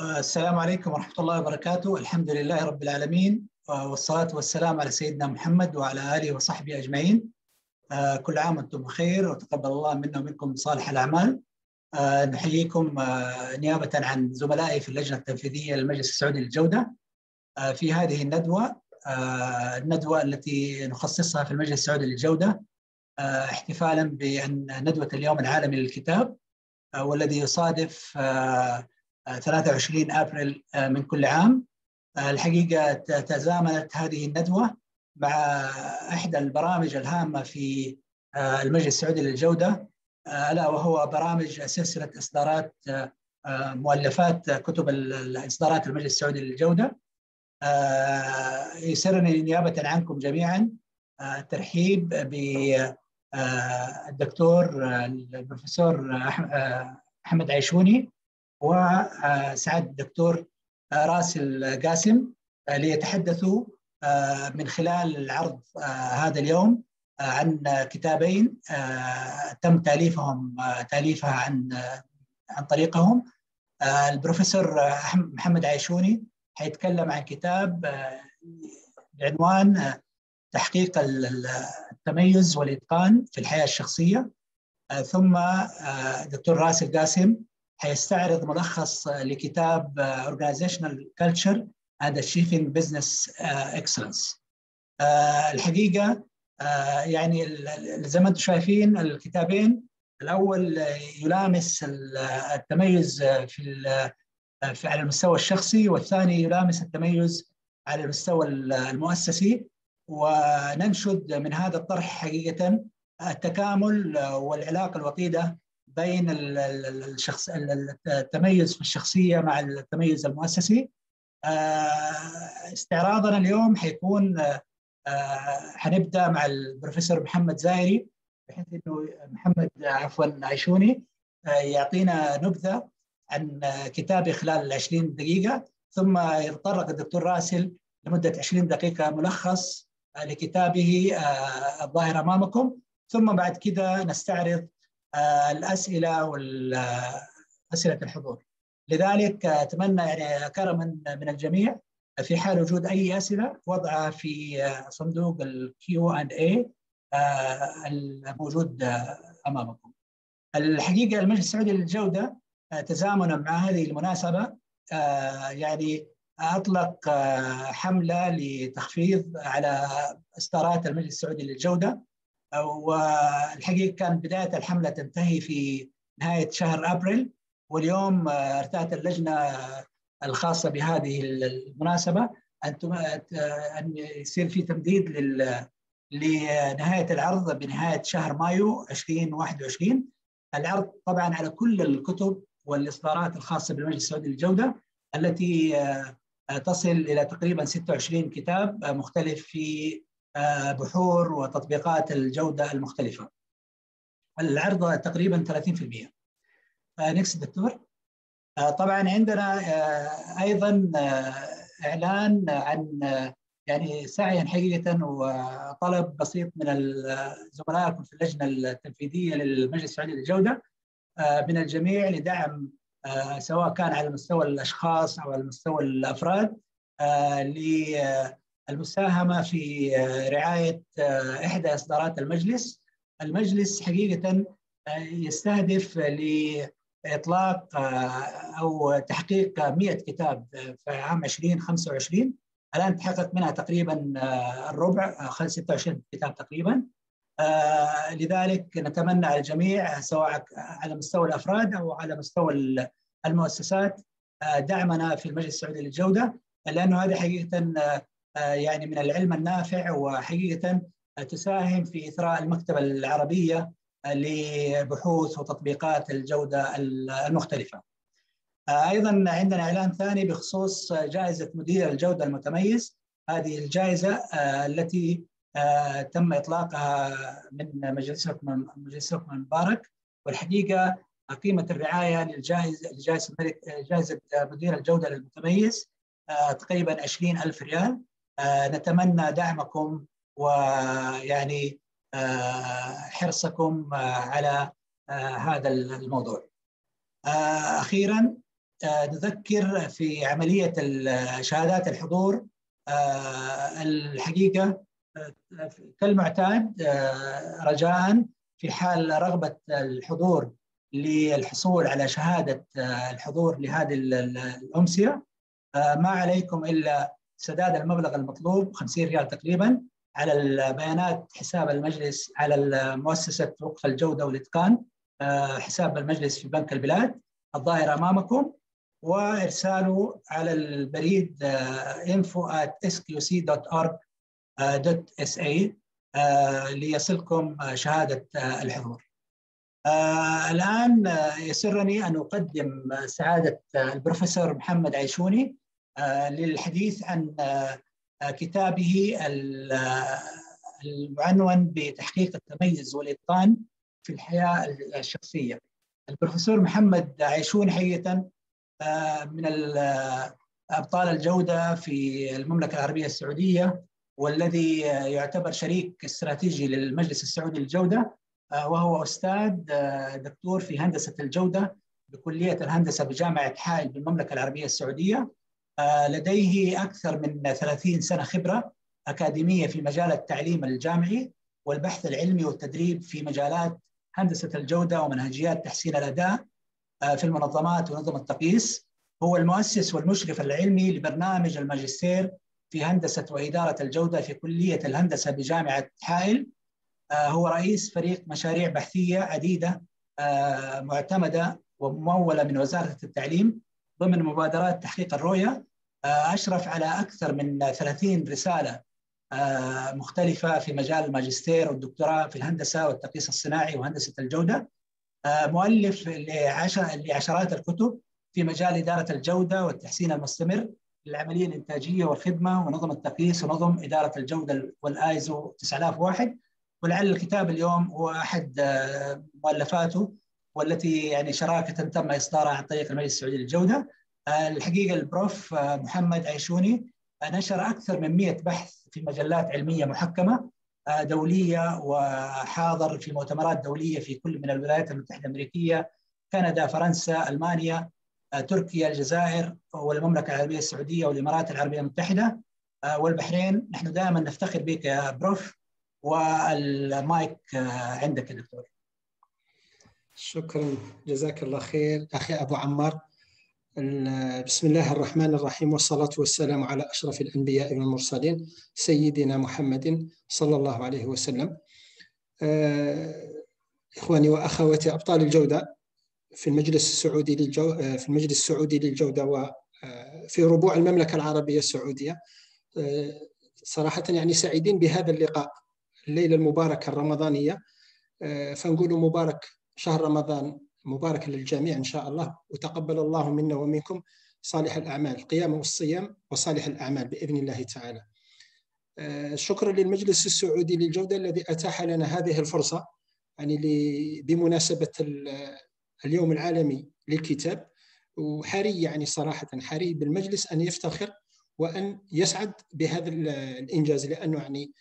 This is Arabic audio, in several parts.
السلام عليكم ورحمة الله وبركاته. الحمد لله رب العالمين، والصلاة والسلام على سيدنا محمد وعلى آله وصحبه أجمعين. كل عام وأنتم بخير، وتقبل الله منا ومنكم صالح الأعمال. نحييكم نيابة عن زملائي في اللجنة التنفيذية للمجلس السعودي للجودة في هذه الندوة التي نخصصها في المجلس السعودي للجودة احتفالا بأن ندوة اليوم العالمي للكتاب، والذي يصادف 23 أبريل من كل عام. الحقيقة تزامنت هذه الندوة مع إحدى البرامج الهامة في المجلس السعودي للجودة، ألا وهو برامج سلسلة إصدارات مؤلفات كتب الإصدارات المجلس السعودي للجودة. يسرني نيابة عنكم جميعا الترحيب بالدكتور البروفيسور أحمد عيشوني وسعادة الدكتور راسل قاسم ليتحدثوا من خلال العرض هذا اليوم عن كتابين تم تأليفها عن طريقهم. البروفيسور محمد عيشوني حيتكلم عن كتاب بعنوان تحقيق التميز والإتقان في الحياة الشخصية. ثم دكتور راسل قاسم حيستعرض ملخص لكتاب Organizational Culture and Achieving Business Excellence. الحقيقة يعني زي ما انتم شايفين الكتابين، الأول يلامس التميز على المستوى الشخصي، والثاني يلامس التميز على المستوى المؤسسي. وننشد من هذا الطرح حقيقة التكامل والعلاقة الوطيدة بين التميز في الشخصية مع التميز المؤسسي. استعراضنا اليوم حنبدأ مع البروفيسور محمد زاهري، بحيث أنه محمد عيشوني يعطينا نبذة عن كتابه خلال 20 دقيقة، ثم يتطرق الدكتور راسل لمدة 20 دقيقة ملخص لكتابه الظاهر أمامكم، ثم بعد كده نستعرض الأسئلة والأسئلة الحضور. لذلك أتمنى يعني كرما من الجميع في حال وجود أي أسئلة وضعها في صندوق Q&A الموجود أمامكم. الحقيقة المجلس السعودي للجودة تزامنا مع هذه المناسبة يعني أطلق حملة لتخفيض على إصدارات المجلس السعودي للجودة، والحقيقة كان بداية الحملة تنتهي في نهاية شهر أبريل، واليوم ارتأت اللجنة الخاصة بهذه المناسبة أن يصير في تمديد لنهاية العرض بنهاية شهر مايو 2021. العرض طبعا على كل الكتب والإصدارات الخاصة بالمجلس السعودي للجودة التي تصل إلى تقريبا 26 كتاب مختلف في بحور وتطبيقات الجودة المختلفة. العرض تقريبا 30%. نكست دكتور. طبعا عندنا أيضا إعلان عن يعني سعيا حقيقة وطلب بسيط من زملائكم في اللجنة التنفيذية للمجلس السعودي للجودة من الجميع لدعم سواء كان على مستوى الأشخاص أو على مستوى الأفراد للمساهمة في رعاية إحدى إصدارات المجلس. المجلس حقيقة يستهدف لإطلاق أو تحقيق 100 كتاب في عام 2025. الآن تحقق منها تقريبا الربع، 26 كتاب تقريبا. لذلك نتمنى على الجميع سواء على مستوى الأفراد أو على مستوى المؤسسات دعمنا في المجلس السعودي للجودة، لأنه هذا حقيقة يعني من العلم النافع، وحقيقة تساهم في إثراء المكتبة العربية لبحوث وتطبيقات الجودة المختلفة. أيضا عندنا إعلان ثاني بخصوص جائزة مدير الجودة المتميز. هذه الجائزة التي تم إطلاقها من مجلسكم المبارك، والحقيقة قيمة الرعاية لجائزة مدير الجودة المتميز تقريبا 20,000 ريال. نتمنى دعمكم ويعني حرصكم على هذا الموضوع. أخيرا نذكر في عملية شهادات الحضور. الحقيقة كالمعتاد رجاء في حال رغبة الحضور للحصول على شهادة الحضور لهذه الأمسية، ما عليكم إلا سداد المبلغ المطلوب 50 ريال تقريبا على البيانات حساب المجلس على مؤسسة وقف الجودة والإتقان، حساب المجلس في بنك البلاد الظاهر أمامكم، وإرساله على البريد info@sqc.org.sa ليصلكم شهادة الحضور. الآن يسرني أن أقدم سعادة البروفيسور محمد عيشوني للحديث عن كتابه المعنون بتحقيق التميز والإتقان في الحياة الشخصية. البروفيسور محمد عيشوني حقيقة من أبطال الجودة في المملكة العربية السعودية، والذي يعتبر شريك استراتيجي للمجلس السعودي للجودة، وهو أستاذ دكتور في هندسة الجودة بكلية الهندسة بجامعة حائل بالمملكة العربية السعودية. لديه أكثر من 30 سنة خبرة أكاديمية في مجال التعليم الجامعي والبحث العلمي والتدريب في مجالات هندسة الجودة ومنهجيات تحسين الأداء في المنظمات ونظم التقييس. هو المؤسس والمشرف العلمي لبرنامج الماجستير في هندسة وإدارة الجودة في كلية الهندسة بجامعة حائل. هو رئيس فريق مشاريع بحثية عديدة معتمدة وممولة من وزارة التعليم ضمن مبادرات تحقيق الرؤية. أشرف على أكثر من 30 رسالة مختلفة في مجال الماجستير والدكتوراه في الهندسة والتقييس الصناعي وهندسة الجودة. مؤلف لعشرات الكتب في مجال إدارة الجودة والتحسين المستمر للعملية الإنتاجية والخدمة ونظم التقييس ونظم إدارة الجودة والآيزو 9001. ولعل الكتاب اليوم هو أحد مؤلفاته، والتي يعني شراكة تم إصدارها عن طريق المجلس السعودي للجودة. الحقيقة البروف محمد عيشوني نشر أكثر من 100 بحث في مجلات علمية محكمة دولية، وحاضر في مؤتمرات دولية في كل من الولايات المتحدة الأمريكية، كندا، فرنسا، ألمانيا، تركيا، الجزائر والمملكة العربية السعودية والإمارات العربية المتحدة والبحرين. نحن دائما نفتخر بك يا بروف، والمايك عندك يا دكتور. شكرا، جزاك الله خير أخي أبو عمار. بسم الله الرحمن الرحيم، والصلاة والسلام على أشرف الأنبياء والمرسلين سيدنا محمد صلى الله عليه وسلم. إخواني وأخواتي أبطال الجودة في المجلس السعودي للجودة وفي ربوع المملكة العربية السعودية، صراحة يعني سعيدين بهذا اللقاء الليلة المباركة الرمضانية. فنقول مبارك شهر رمضان، مبارك للجميع إن شاء الله، وتقبل الله منا ومنكم صالح الأعمال، القيام والصيام وصالح الأعمال بإذن الله تعالى. شكرا للمجلس السعودي للجودة الذي أتاح لنا هذه الفرصة، يعني بمناسبة اليوم العالمي للكتاب. وحري يعني صراحة حري بالمجلس أن يفتخر وأن يسعد بهذا الإنجاز، لأنه يعني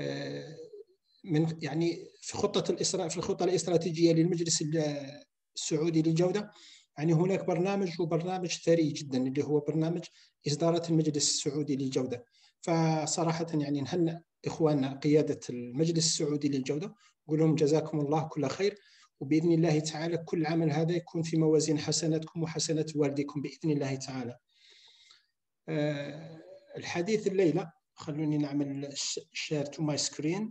في الخطة الاستراتيجية للمجلس السعودي للجودة، يعني هناك برنامج ثري جدا اللي هو برنامج إصدارات المجلس السعودي للجودة. فصراحة يعني نهنئ إخواننا قيادة المجلس السعودي للجودة، نقول لهم جزاكم الله كل خير، وبإذن الله تعالى كل عمل هذا يكون في موازين حسناتكم وحسنات والديكم بإذن الله تعالى. الحديث الليلة، خلوني نعمل share to my screen.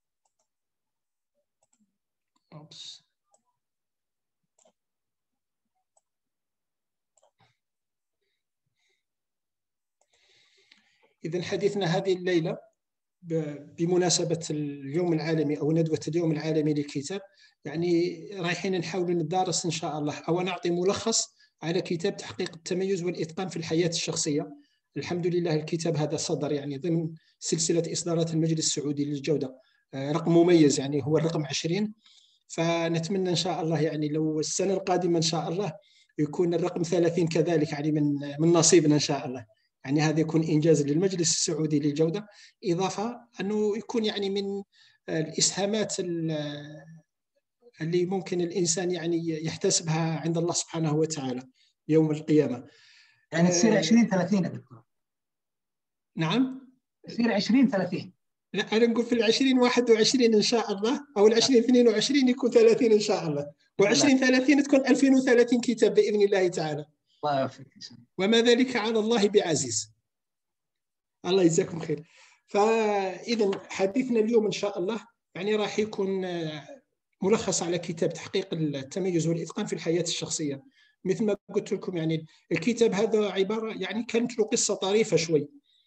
إذن حديثنا هذه الليلة بمناسبة اليوم العالمي أو ندوة اليوم العالمي للكتاب، يعني رايحين نحاول ندارس إن شاء الله أو نعطي ملخص على كتاب تحقيق التميز والإتقان في الحياة الشخصية. الحمد لله الكتاب هذا صدر يعني ضمن سلسلة إصدارات المجلس السعودي للجودة، رقم مميز، يعني هو الرقم 20. فنتمنى إن شاء الله يعني لو السنة القادمة إن شاء الله يكون الرقم 30 كذلك، يعني من نصيبنا إن شاء الله. يعني هذا يكون إنجاز للمجلس السعودي للجودة، إضافة أنه يكون يعني من الإسهامات اللي ممكن الإنسان يعني يحتسبها عند الله سبحانه وتعالى، يوم القيامة. يعني تصير 2030 يا دكتور. نعم، تصير 2030. لا أنا نقول في 2021 إن شاء الله، أو 2022 يكون 30 إن شاء الله، و2030 تكون 2030 كتاب بإذن الله تعالى. الله يوفقك. وما ذلك على الله بعزيز. الله يجزاكم خير. فإذا حديثنا اليوم إن شاء الله يعني راح يكون ملخص على كتاب تحقيق التميز والإتقان في الحياة الشخصية. مثل ما قلت لكم يعني الكتاب هذا عبارة يعني كانت له قصة طريفة شوي.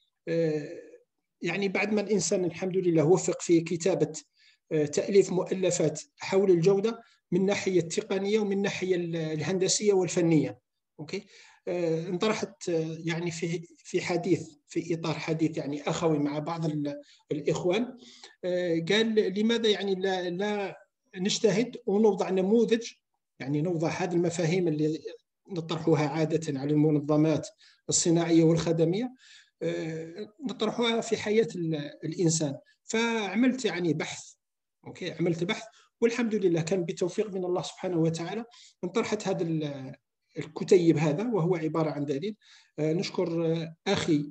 يعني بعد ما الإنسان الحمد لله وفق في كتابة تأليف مؤلفات حول الجودة من الناحية التقنية ومن الناحية الهندسية والفنية. أوكي. انطرحت يعني في حديث، في إطار حديث يعني أخوي مع بعض الإخوان، قال لماذا يعني لا نجتهد ونوضع نموذج، يعني نوضع هذه المفاهيم اللي نطرحها عادة على المنظمات الصناعية والخدمية نطرحها في حياة الإنسان. فعملت يعني بحث. أوكي، عملت بحث والحمد لله كان بتوفيق من الله سبحانه وتعالى انطرحت هذا الكتيب هذا، وهو عبارة عن دليل. نشكر أخي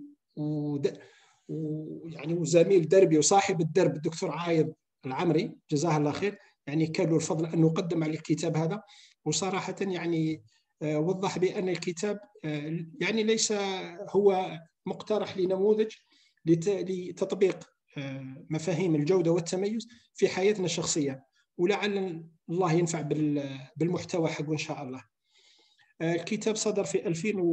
ويعني وزميل دربي وصاحب الدرب الدكتور عايض العمري جزاه الله خير، يعني كان له الفضل أنه قدم على الكتاب هذا. وصراحة يعني وضح بأن الكتاب يعني ليس هو مقترح لنموذج لتطبيق مفاهيم الجودة والتميز في حياتنا الشخصية، ولعل الله ينفع بالمحتوى حقه إن شاء الله. الكتاب صدر في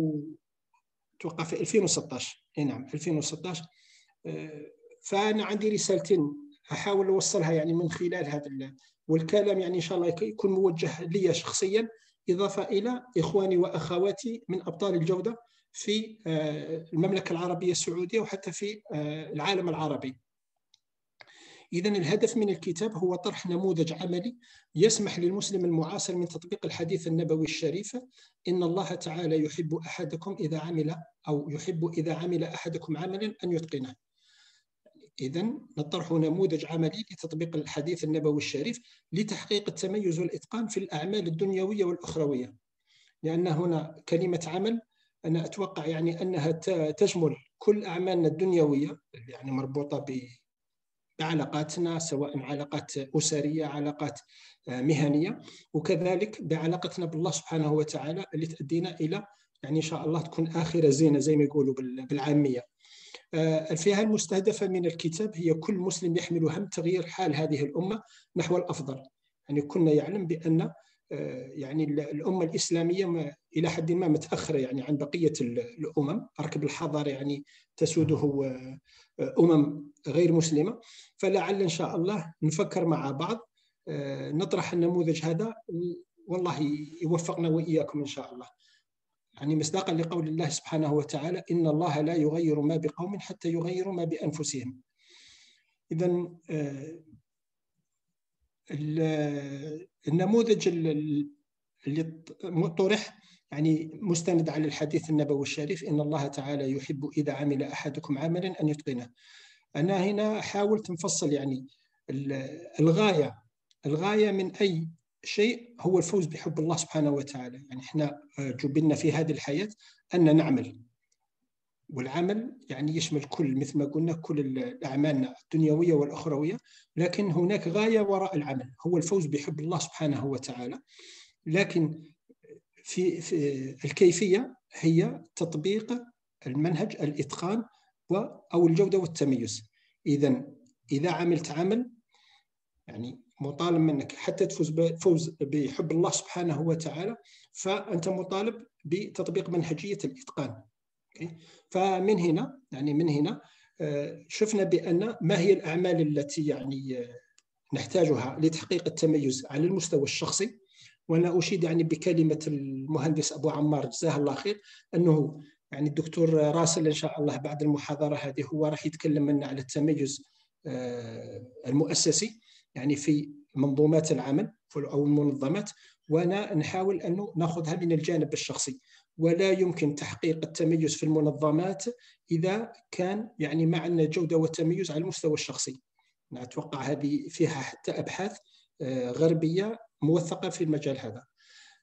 2016. نعم 2016. فأنا عندي رسالتين أحاول أوصلها يعني من خلال هذا والكلام يعني إن شاء الله يكون موجه لي شخصيا إضافة إلى إخواني وأخواتي من أبطال الجودة في المملكة العربية السعودية وحتى في العالم العربي. إذن الهدف من الكتاب هو طرح نموذج عملي يسمح للمسلم المعاصر من تطبيق الحديث النبوي الشريف: إن الله تعالى يحب أحدكم إذا عمل أو يحب إذا عمل أحدكم عملا أن يتقنه. إذن نطرح نموذج عملي لتطبيق الحديث النبوي الشريف لتحقيق التميز والإتقان في الأعمال الدنيوية والأخروية. لأن هنا كلمة عمل أنا أتوقع يعني أنها تشمل كل أعمالنا الدنيوية يعني مربوطة بعلاقاتنا، سواء علاقات أسرية، علاقات مهنية، وكذلك بعلاقتنا بالله سبحانه وتعالى اللي تؤدينا إلى يعني إن شاء الله تكون آخرة زينة زي ما يقولوا بالعامية. الفئة المستهدفة من الكتاب هي كل مسلم يحمل هم تغيير حال هذه الأمة نحو الأفضل. يعني كنا يعلم بأن يعني الأمة الإسلامية إلى حد ما متأخرة يعني عن بقية الأمم، ركب الحضارة يعني تسوده أمم غير مسلمة. فلعل إن شاء الله نفكر مع بعض نطرح النموذج هذا، والله يوفقنا وإياكم إن شاء الله. يعني مصداقا لقول الله سبحانه وتعالى: إن الله لا يغير ما بقوم حتى يغيروا ما بأنفسهم. إذن النموذج اللي طرح يعني مستند على الحديث النبوي الشريف: إن الله تعالى يحب إذا عمل أحدكم عملا أن يتقنه. أنا هنا حاولت نفصل يعني الغاية من أي شيء هو الفوز بحب الله سبحانه وتعالى. يعني إحنا جبلنا في هذه الحياة أن نعمل، والعمل يعني يشمل كل مثل ما قلنا كل الأعمال الدنيوية والأخروية، لكن هناك غاية وراء العمل هو الفوز بحب الله سبحانه وتعالى. لكن في الكيفية هي تطبيق المنهج الإتقان أو الجودة والتميز. إذا عملت عمل يعني مطالب منك حتى تفوز بحب الله سبحانه وتعالى، فأنت مطالب بتطبيق منهجية الإتقان. فمن هنا شفنا بأن ما هي الأعمال التي يعني نحتاجها لتحقيق التميز على المستوى الشخصي. وأنا أشيد يعني بكلمة المهندس أبو عمار جزاه الله خير، أنه يعني الدكتور راسل إن شاء الله بعد المحاضرة هذه هو راح يتكلم لنا على التميز المؤسسي يعني في منظومات العمل أو المنظمات، وأنا نحاول أن نأخذها من الجانب الشخصي. ولا يمكن تحقيق التميز في المنظمات إذا كان يعني ما عندنا جودة وتميز على المستوى الشخصي. أنا أتوقع هذه فيها حتى أبحاث غربية موثقة في المجال هذا.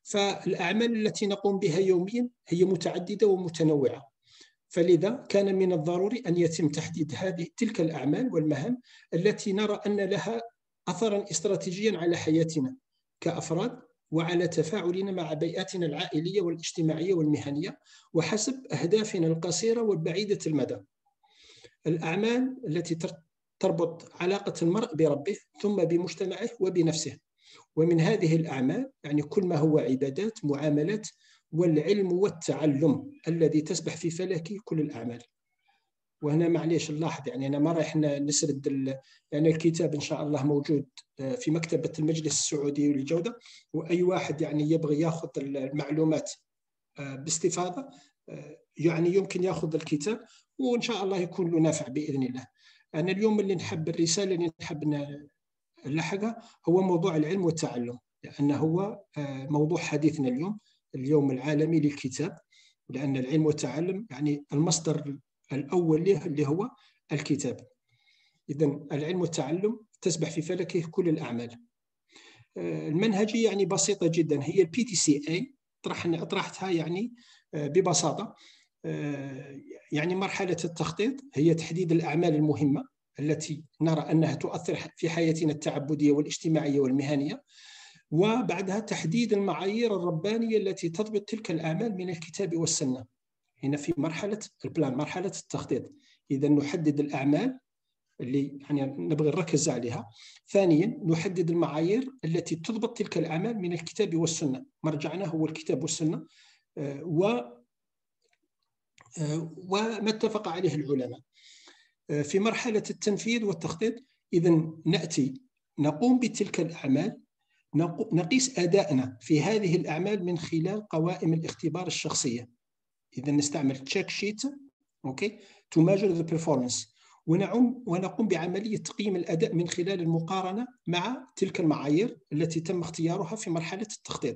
فالأعمال التي نقوم بها يوميا هي متعددة ومتنوعة، فلذا كان من الضروري أن يتم تحديد تلك الأعمال والمهام التي نرى أن لها أثرا استراتيجيا على حياتنا كأفراد وعلى تفاعلنا مع بيئاتنا العائلية والاجتماعية والمهنية وحسب أهدافنا القصيرة والبعيدة المدى. الأعمال التي تربط علاقة المرء بربه ثم بمجتمعه وبنفسه، ومن هذه الأعمال يعني كل ما هو عبادات، معاملات، والعلم والتعلم الذي تسبح في فلك كل الأعمال. وهنا معليش نلاحظ يعني أنا ما راح نسرد يعني الكتاب إن شاء الله موجود في مكتبة المجلس السعودي للجودة، وأي واحد يعني يبغى يأخذ المعلومات باستفاضة يعني يمكن يأخذ الكتاب وإن شاء الله يكون له نافع بإذن الله. أنا اليوم اللي نحب الرسالة اللي نحب نلحقها هو موضوع العلم والتعلم، لأنه هو موضوع حديثنا اليوم العالمي للكتاب، لأن العلم والتعلم يعني المصدر الأول له اللي هو الكتاب. إذن العلم والتعلم تسبح في فلكه كل الأعمال. المنهجية يعني بسيطة جدا، هي PDCA طرحتها يعني ببساطة. يعني مرحلة التخطيط هي تحديد الأعمال المهمة التي نرى أنها تؤثر في حياتنا التعبدية والاجتماعية والمهنية، وبعدها تحديد المعايير الربانية التي تضبط تلك الأعمال من الكتاب والسنة. هنا في مرحلة البلان، مرحلة التخطيط. إذا نحدد الأعمال اللي يعني نبغي نركز عليها. ثانيا نحدد المعايير التي تضبط تلك الأعمال من الكتاب والسنة، مرجعنا هو الكتاب والسنة وما اتفق عليه العلماء. في مرحلة التنفيذ والتخطيط إذا نقوم بتلك الأعمال، نقيس أدائنا في هذه الأعمال من خلال قوائم الاختبار الشخصية. إذا نستعمل تشيك شيت to measure the performance، ونقوم بعملية تقييم الأداء من خلال المقارنة مع تلك المعايير التي تم اختيارها في مرحلة التخطيط.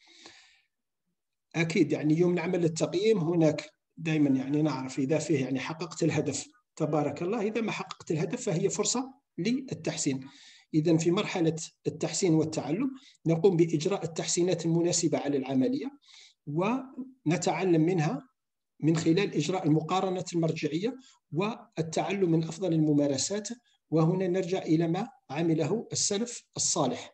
أكيد يعني يوم نعمل التقييم هناك دائما يعني نعرف إذا فيه يعني حققت الهدف تبارك الله، إذا ما حققت الهدف فهي فرصة للتحسين. إذا في مرحلة التحسين والتعلم نقوم بإجراء التحسينات المناسبة على العملية، ونتعلم منها من خلال إجراء المقارنة المرجعية والتعلم من أفضل الممارسات. وهنا نرجع إلى ما عمله السلف الصالح.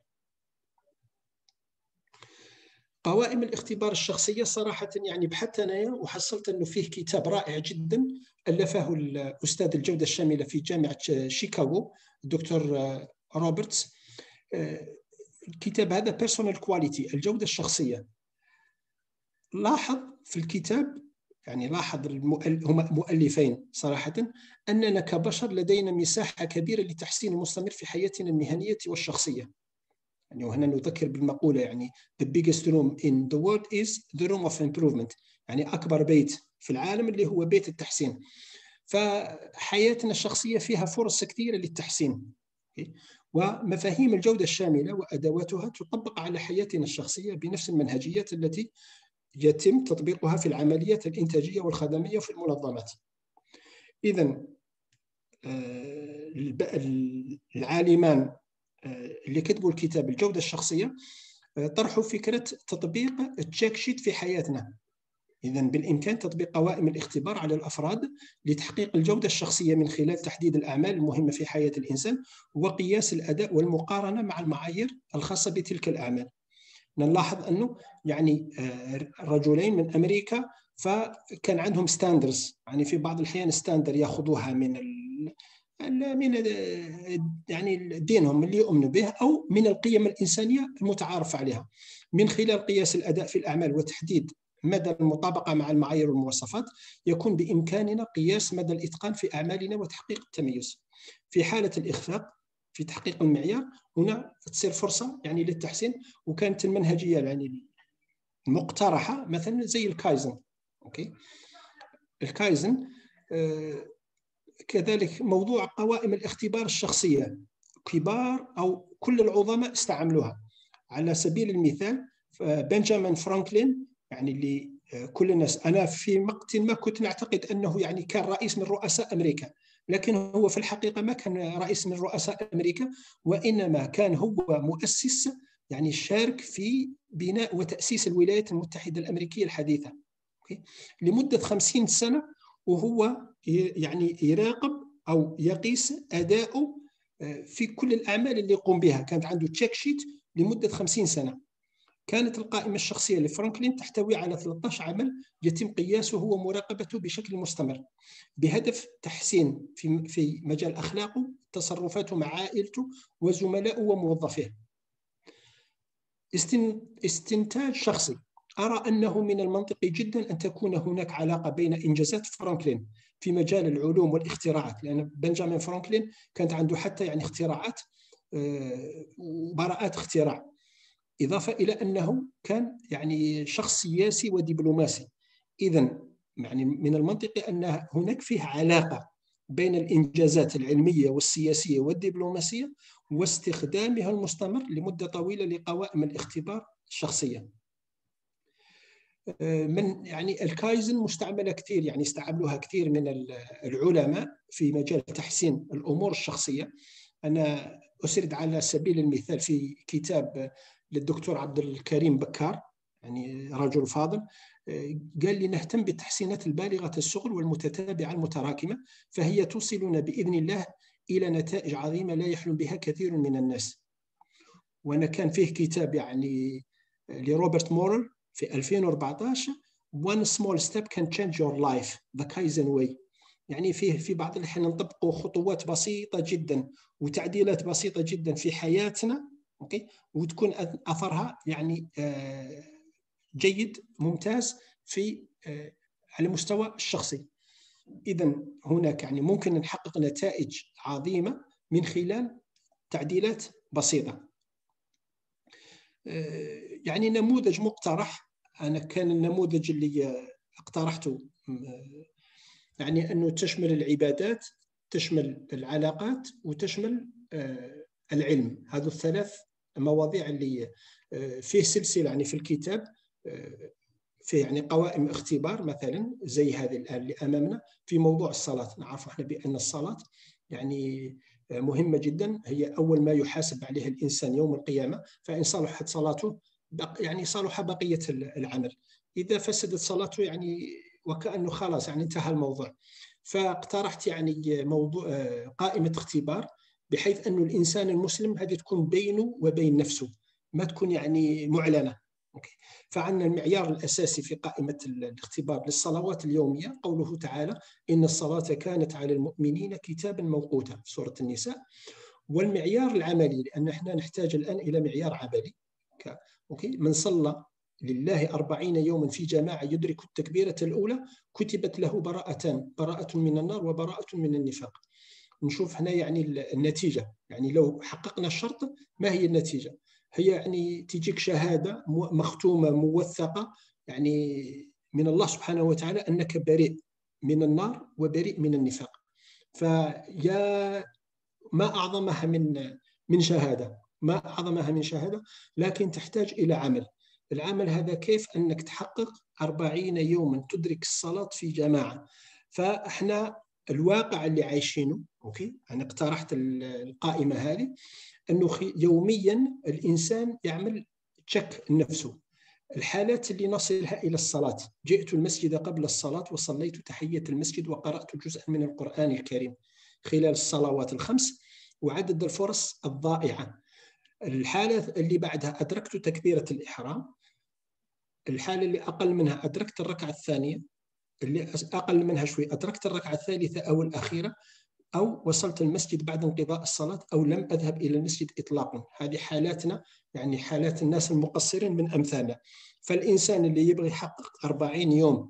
قوائم الاختبار الشخصية صراحة يعني بحثت أنا وحصلت أنه فيه كتاب رائع جدا ألفه الأستاذ الجودة الشاملة في جامعة شيكاغو الدكتور روبرتس. الكتاب هذا Personal Quality، الجودة الشخصية. لاحظ في الكتاب يعني لاحظ هما مؤلفين صراحة أننا كبشر لدينا مساحة كبيرة لتحسين المستمر في حياتنا المهنية والشخصية. يعني وهنا نذكر بالمقولة يعني the biggest room in the world is the room of improvement، يعني أكبر بيت في العالم اللي هو بيت التحسين. فحياتنا الشخصية فيها فرص كثيرة للتحسين، ومفاهيم الجودة الشاملة وأدواتها تطبق على حياتنا الشخصية بنفس المنهجيات التي يتم تطبيقها في العمليات الإنتاجية والخدمية في المنظمات. إذن العالمان اللي كتبوا الكتاب الجودة الشخصية طرحوا فكرة تطبيق التشيك شيت في حياتنا. إذن بالإمكان تطبيق قوائم الاختبار على الأفراد لتحقيق الجودة الشخصية من خلال تحديد الأعمال المهمة في حياة الإنسان وقياس الأداء والمقارنة مع المعايير الخاصة بتلك الأعمال. نلاحظ أنه يعني رجلين من أمريكا فكان عندهم ستاندرز، يعني في بعض الأحيان ستاندر يأخذوها من يعني دينهم اللي يؤمنوا به أو من القيم الإنسانية المتعارف عليها. من خلال قياس الأداء في الأعمال وتحديد مدى المطابقة مع المعايير والمواصفات يكون بإمكاننا قياس مدى الإتقان في أعمالنا وتحقيق التميز. في حالة الإخفاق في تحقيق المعيار هنا تصير فرصة يعني للتحسين. وكانت المنهجية يعني المقترحة مثلا زي الكايزن. الكايزن كذلك موضوع قوائم الاختبار الشخصية كبار أو كل العظماء استعملوها. على سبيل المثال بنجامين فرانكلين يعني اللي كل الناس، أنا في وقت ما كنت نعتقد أنه يعني كان رئيس من رؤساء أمريكا، لكن هو في الحقيقة ما كان رئيس من رؤساء أمريكا، وإنما كان هو مؤسس يعني شارك في بناء وتأسيس الولايات المتحدة الأمريكية الحديثة لمدة 50 سنة، وهو يعني يراقب أو يقيس أداؤه في كل الأعمال اللي يقوم بها. كانت عنده تشيك شيت لمدة 50 سنة. كانت القائمة الشخصية لفرانكلين تحتوي على 13 عمل يتم قياسه ومراقبته بشكل مستمر بهدف تحسين في مجال أخلاقه، تصرفاته مع عائلته وزملائه وموظفيه. استنتاج شخصي: أرى أنه من المنطقي جدا أن تكون هناك علاقة بين إنجازات فرانكلين في مجال العلوم والاختراعات، لأن بنجامين فرانكلين كانت عنده حتى يعني اختراعات وبراءات اختراع، إضافة إلى أنه كان يعني شخص سياسي ودبلوماسي. إذن يعني من المنطقي أن هناك فيه علاقة بين الإنجازات العلمية والسياسية والدبلوماسية واستخدامها المستمر لمدة طويلة لقوائم الاختبار الشخصية. من يعني الكايزن مستعملة كثير، يعني استعملوها كثير من العلماء في مجال تحسين الأمور الشخصية. أنا أسرد على سبيل المثال في كتاب للدكتور عبد الكريم بكار، يعني رجل فاضل، قال لي: نهتم بالتحسينات البالغة الصغر والمتتابعة المتراكمة، فهي توصلنا بإذن الله إلى نتائج عظيمة لا يحلم بها كثير من الناس. وأنا كان فيه كتاب يعني لروبرت مورل في 2014 One small step can change your life The Kaizen way. يعني فيه في بعض الأحيان نطبق خطوات بسيطة جدا وتعديلات بسيطة جدا في حياتنا، وتكون أثرها يعني جيد ممتاز في على المستوى الشخصي. إذن هناك يعني ممكن نحقق نتائج عظيمة من خلال تعديلات بسيطة. يعني نموذج مقترح، أنا كان النموذج اللي اقترحته يعني أنه تشمل العبادات، تشمل العلاقات، وتشمل العلم. هذه الثلاث مواضيع اللي فيه سلسلة يعني في الكتاب، فيه يعني قوائم اختبار مثلا زي هذه الآن اللي أمامنا في موضوع الصلاة. نعرف احنا بأن الصلاة يعني مهمة جدا، هي أول ما يحاسب عليها الإنسان يوم القيامة، فإن صلحت صلاته يعني صلح بقية العمل، إذا فسدت صلاته يعني وكأنه خلاص يعني انتهى الموضوع. فاقترحت يعني موضوع قائمة اختبار بحيث أن الإنسان المسلم هذه تكون بينه وبين نفسه، ما تكون يعني معلنة. فعندنا المعيار الأساسي في قائمة الاختبار للصلوات اليومية قوله تعالى: إن الصلاة كانت على المؤمنين كتابا موقوتا في سورة النساء. والمعيار العملي، لأن احنا نحتاج الآن إلى معيار عملي. من صلى لله 40 يوما في جماعة يدرك التكبيرة الأولى كتبت له براءتان: براءة من النار وبراءة من النفاق. نشوف هنا يعني النتيجة، يعني لو حققنا الشرط ما هي النتيجة؟ هي يعني تجيك شهادة مختومة موثقة يعني من الله سبحانه وتعالى أنك بريء من النار وبريء من النفاق. فيا ما أعظمها من شهادة، ما أعظمها من شهادة، لكن تحتاج إلى عمل. العمل هذا كيف؟ أنك تحقق 40 يوما تدرك الصلاة في جماعة. فإحنا الواقع اللي عايشينه، أنا اقترحت القائمة هذه أنه يوميا الإنسان يعمل تشك لنفسه. الحالات اللي نصلها إلى الصلاة: جئت المسجد قبل الصلاة وصليت تحية المسجد وقرأت جزءا من القرآن الكريم خلال الصلوات الخمس، وعدد الفرص الضائعة. الحالة اللي بعدها: أدركت تكبيرة الإحرام. الحالة اللي أقل منها: أدركت الركعة الثانية. اللي أقل منها شوي: أدركت الركعة الثالثة أو الأخيرة، أو وصلت المسجد بعد انقضاء الصلاة، أو لم أذهب إلى المسجد إطلاقا. هذه حالاتنا، يعني حالات الناس المقصرين من أمثالنا. فالإنسان اللي يبغى يحقق 40 يوم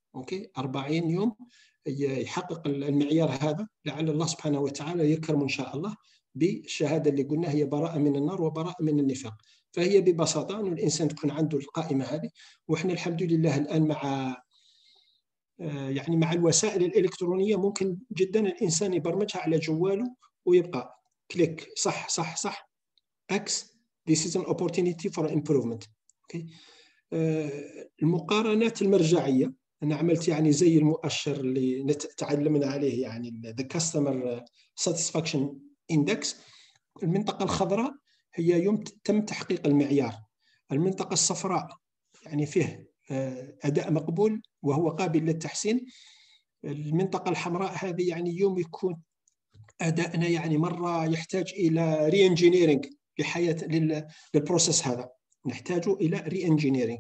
40 يوم يحقق المعيار هذا، لعل الله سبحانه وتعالى يكرم إن شاء الله بالشهادة اللي قلنا هي براءة من النار وبراءة من النفاق. فهي ببساطة أن الإنسان تكون عنده القائمة هذه. وإحنا الحمد لله الآن مع الوسائل الإلكترونية ممكن جدا الإنسان يبرمجها على جواله ويبقى كليك صح صح صح X this is an opportunity for improvement. المقارنات المرجعية أنا عملت يعني زي المؤشر اللي تعلمنا عليه، يعني the customer satisfaction index. المنطقة الخضراء هي يوم تم تحقيق المعيار. المنطقة الصفراء يعني فيه أداء مقبول وهو قابل للتحسين. المنطقة الحمراء هذه يعني يوم يكون أدائنا يعني مرة يحتاج إلى ري انجينيرينج لحياة للبروسيس هذا، نحتاج إلى ري انجينيرينج.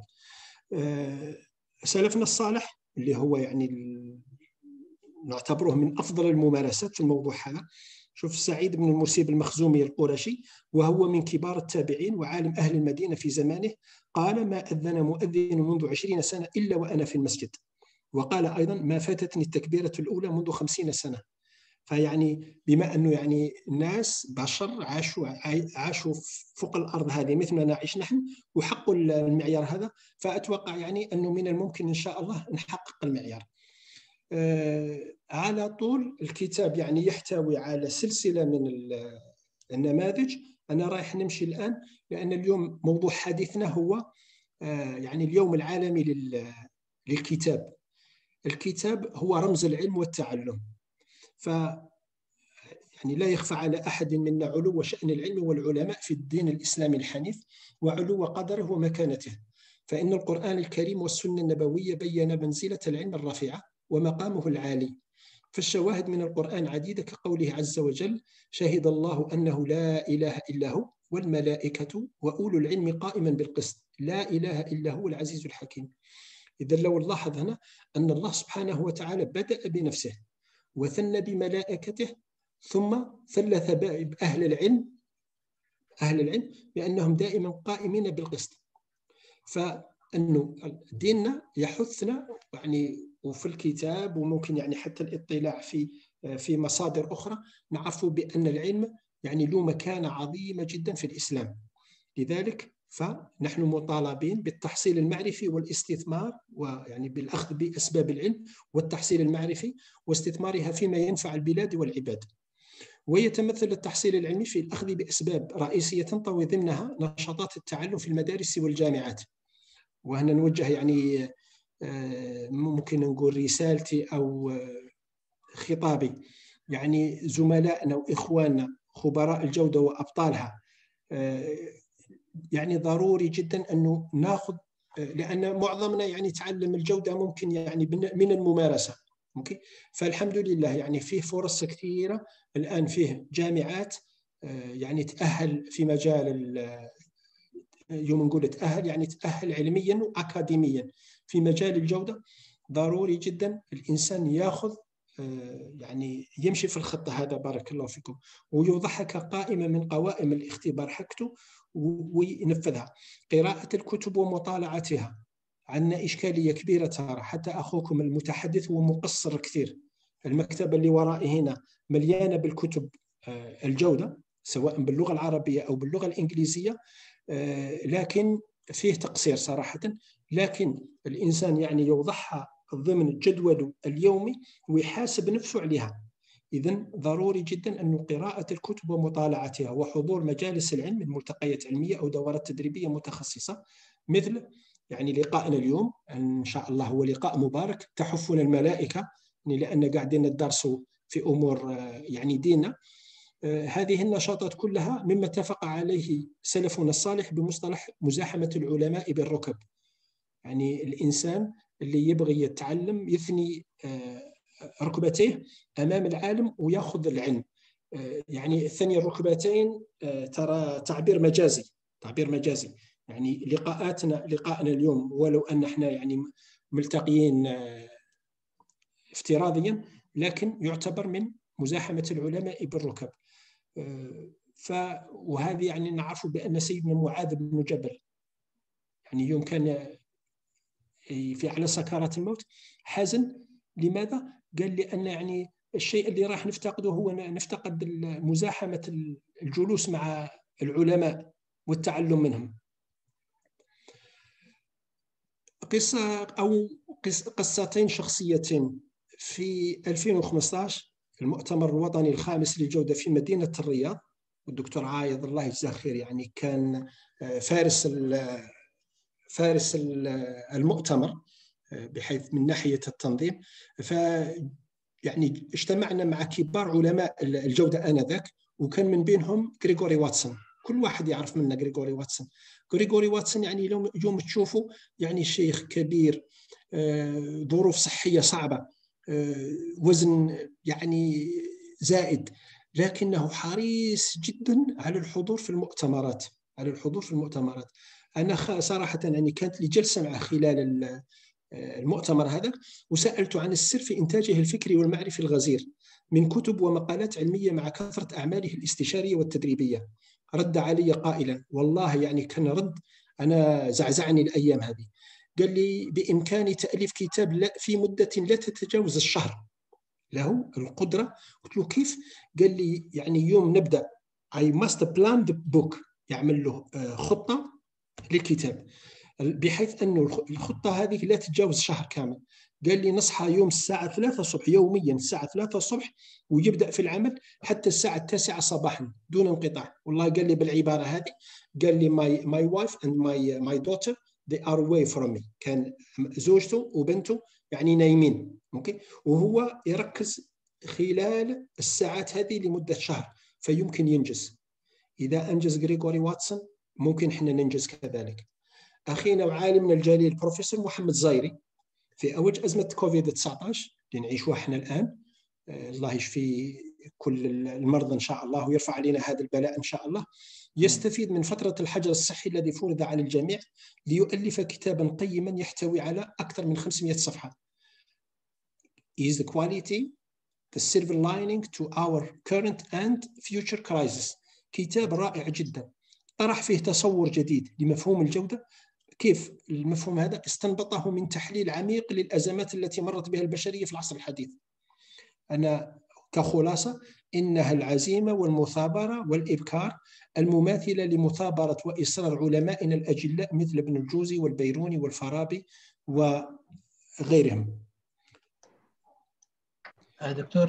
سلفنا الصالح اللي هو يعني نعتبره من أفضل الممارسات في الموضوع هذا. شوف سعيد بن المسيب المخزومي القرشي وهو من كبار التابعين وعالم أهل المدينة في زمانه، قال: ما أذن مؤذن منذ 20 سنة إلا وأنا في المسجد. وقال أيضا: ما فاتتني التكبيرة الأولى منذ 50 سنة. فيعني بما أنه يعني الناس بشر عاشوا فوق الأرض هذه مثل ما نعيش نحن وحقوا المعيار هذا، فأتوقع يعني أنه من الممكن إن شاء الله نحقق المعيار. على طول الكتاب يعني يحتوي على سلسلة من النماذج. أنا رايح نمشي الآن لأن اليوم موضوع حديثنا هو يعني اليوم العالمي للكتاب. الكتاب هو رمز العلم والتعلم، ف يعني لا يخفى على أحد منا علو شأن العلم والعلماء في الدين الإسلامي الحنيف وعلو قدره ومكانته، فإن القرآن الكريم والسنة النبوية بيّن منزلة العلم الرفيعة ومقامه العالي. فالشواهد من القرآن عديدة كقوله عز وجل: شهد الله أنه لا إله إلا هو والملائكة وأولو العلم قائما بالقسط لا إله إلا هو العزيز الحكيم. إذن لو نلاحظ هنا أن الله سبحانه وتعالى بدأ بنفسه وثنى بملائكته ثم ثلث بأهل العلم بأنهم دائما قائمين بالقسط. فأنه ديننا يحثنا يعني، وفي الكتاب وممكن يعني حتى الاطلاع في مصادر أخرى نعرف بأن العلم يعني له مكانة عظيمة جدا في الإسلام. لذلك فنحن مطالبين بالتحصيل المعرفي والاستثمار، ويعني بالأخذ بأسباب العلم والتحصيل المعرفي واستثمارها فيما ينفع البلاد والعباد. ويتمثل التحصيل العلمي في الأخذ بأسباب رئيسية تنطوي ضمنها نشاطات التعلم في المدارس والجامعات. وهنا نوجه يعني ممكن نقول رسالتي أو خطابي يعني زملائنا وإخواننا خبراء الجودة وأبطالها، يعني ضروري جدا أنه ناخذ، لأن معظمنا يعني تعلم الجودة ممكن يعني من الممارسة ممكن. فالحمد لله يعني فيه فرص كثيرة الآن، فيه جامعات يعني تأهل في مجال يوم نقول تأهل يعني تأهل علميا وأكاديميا في مجال الجودة. ضروري جدا الإنسان يأخذ يعني يمشي في الخطة هذا بارك الله فيكم، ويوضحها كقائمة من قوائم الاختبار حقته وينفذها. قراءة الكتب ومطالعتها عندنا إشكالية كبيرة ترى، حتى أخوكم المتحدث هو مقصر كثير. المكتبة اللي ورائي هنا مليانة بالكتب الجودة سواء باللغة العربية أو باللغة الإنجليزية، لكن فيه تقصير صراحة. لكن الإنسان يعني يوضحها ضمن جدوله اليومي ويحاسب نفسه عليها. إذن ضروري جدا أن قراءة الكتب ومطالعتها وحضور مجالس العلم من ملتقيات علمية أو دورات تدريبية متخصصة، مثل يعني لقائنا اليوم إن شاء الله هو لقاء مبارك تحفنا الملائكة لأن قاعدين ندرسوا في أمور يعني ديننا. هذه النشاطات كلها مما اتفق عليه سلفنا الصالح بمصطلح مزاحمة العلماء بالركب. يعني الإنسان اللي يبغي يتعلم يثني ركبتيه أمام العالم ويأخذ العلم. يعني ثني الركبتين ترى تعبير مجازي. يعني لقاءنا اليوم ولو أن احنا يعني ملتقيين افتراضيا، لكن يعتبر من مزاحمة العلماء بالركب. وهذه يعني نعرف بأن سيدنا معاذ بن جبل يعني يوم كان في على سكرات الموت حزن. لماذا؟ قال لأن يعني الشيء اللي راح نفتقده هو نفتقد مزاحمة الجلوس مع العلماء والتعلم منهم. قصتين شخصيتين. في 2015 المؤتمر الوطني الخامس للجودة في مدينة الرياض، والدكتور عايض الله يجزاه خير يعني كان فارس المؤتمر بحيث من ناحية التنظيم. يعني اجتمعنا مع كبار علماء الجودة آنذاك، وكان من بينهم غريغوري واتسون. كل واحد يعرف منا غريغوري واتسون. غريغوري واتسون يعني يوم تشوفه يعني شيخ كبير، ظروف صحية صعبة، وزن يعني زائد، لكنه حريص جدا على الحضور في المؤتمرات، أنا صراحة يعني كانت لي جلسة معه خلال المؤتمر هذا، وسألت عن السر في إنتاجه الفكري والمعرفي الغزير من كتب ومقالات علمية مع كثرة أعماله الاستشارية والتدريبية. رد علي قائلا، والله يعني كان رد أنا زعزعني الأيام هذه، قال لي بإمكاني تأليف كتاب في مدة لا تتجاوز الشهر. له القدرة. قلت له كيف؟ قال لي يعني يوم نبدأ I must plan the book، يعمل له خطة للكتاب بحيث أن الخطة هذه لا تتجاوز شهر كامل. قال لي نصحى يوم الساعة 3 الصبح، يوميا الساعة 3 الصبح، ويبدأ في العمل حتى الساعة 9 صباحا دون انقطاع. والله قال لي بالعبارة هذه، قال لي my wife and my daughter they are away from me، كان زوجته وبنته يعني نايمين، اوكي، وهو يركز خلال الساعات هذه لمدة شهر فيمكن ينجز. إذا أنجز غريغوري واتسون ممكن احنا ننجز كذلك. أخينا وعالمنا الجليل البروفيسور محمد زايري في أوج أزمة كوفيد-19 اللي نعيشها احنا الآن، الله يشفي كل المرضى إن شاء الله ويرفع علينا هذا البلاء إن شاء الله، يستفيد من فترة الحجر الصحي الذي فرض على الجميع ليؤلف كتابا قيما يحتوي على أكثر من 500 صفحة. Is the quality the silver lining to our current and future crisis. كتاب رائع جدا، طرح فيه تصور جديد لمفهوم الجودة. كيف المفهوم هذا؟ استنبطه من تحليل عميق للأزمات التي مرت بها البشرية في العصر الحديث. أنا كخلاصة إنها العزيمة والمثابرة والإبكار المماثلة لمثابرة وإصرار علمائنا الأجلاء مثل ابن الجوزي والبيروني والفارابي وغيرهم. دكتور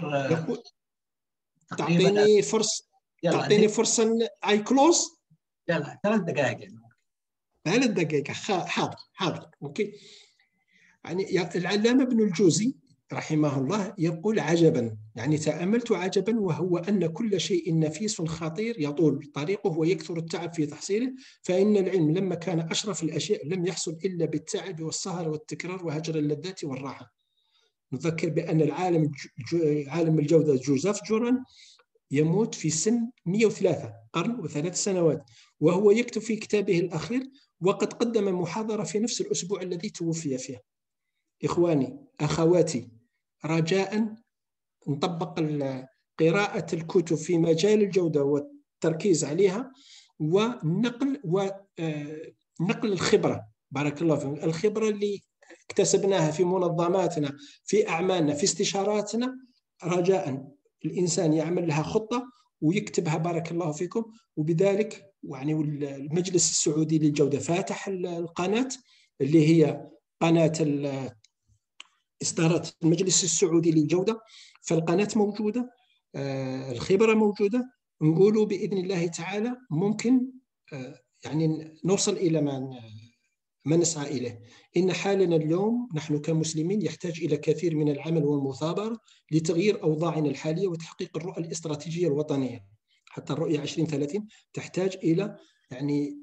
تعطيني فرصة I close. يلا 3 دقائق. 3 دقائق. حاضر اوكي. يعني العلامة ابن الجوزي رحمه الله يقول عجبا، يعني تأملت عجبا، وهو أن كل شيء نفيس خطير يطول طريقه ويكثر التعب في تحصيله، فإن العلم لما كان أشرف الأشياء لم يحصل إلا بالتعب والسهر والتكرار وهجر اللذات والراحة. نذكر بأن عالم الجودة جوزيف جوران يموت في سن 103 قرن و3 سنوات، وهو يكتب في كتابه الأخير وقد قدم محاضرة في نفس الأسبوع الذي توفي فيه. إخواني أخواتي، رجاء نطبق قراءة الكتب في مجال الجودة والتركيز عليها، ونقل الخبرة، بارك الله فيكم، الخبرة اللي اكتسبناها في منظماتنا، في أعمالنا، في استشاراتنا. رجاء الإنسان يعمل لها خطة ويكتبها، بارك الله فيكم. وبذلك يعني المجلس السعودي للجودة فاتح القناة اللي هي قناة إصدارات المجلس السعودي للجودة، فالقناة موجودة، الخبرة موجودة. نقولوا بإذن الله تعالى ممكن يعني نوصل إلى ما نسعى إليه. إن حالنا اليوم نحن كمسلمين يحتاج إلى كثير من العمل والمثابرة لتغيير أوضاعنا الحالية وتحقيق الرؤى الاستراتيجية الوطنية. حتى الرؤية 2030 تحتاج إلى يعني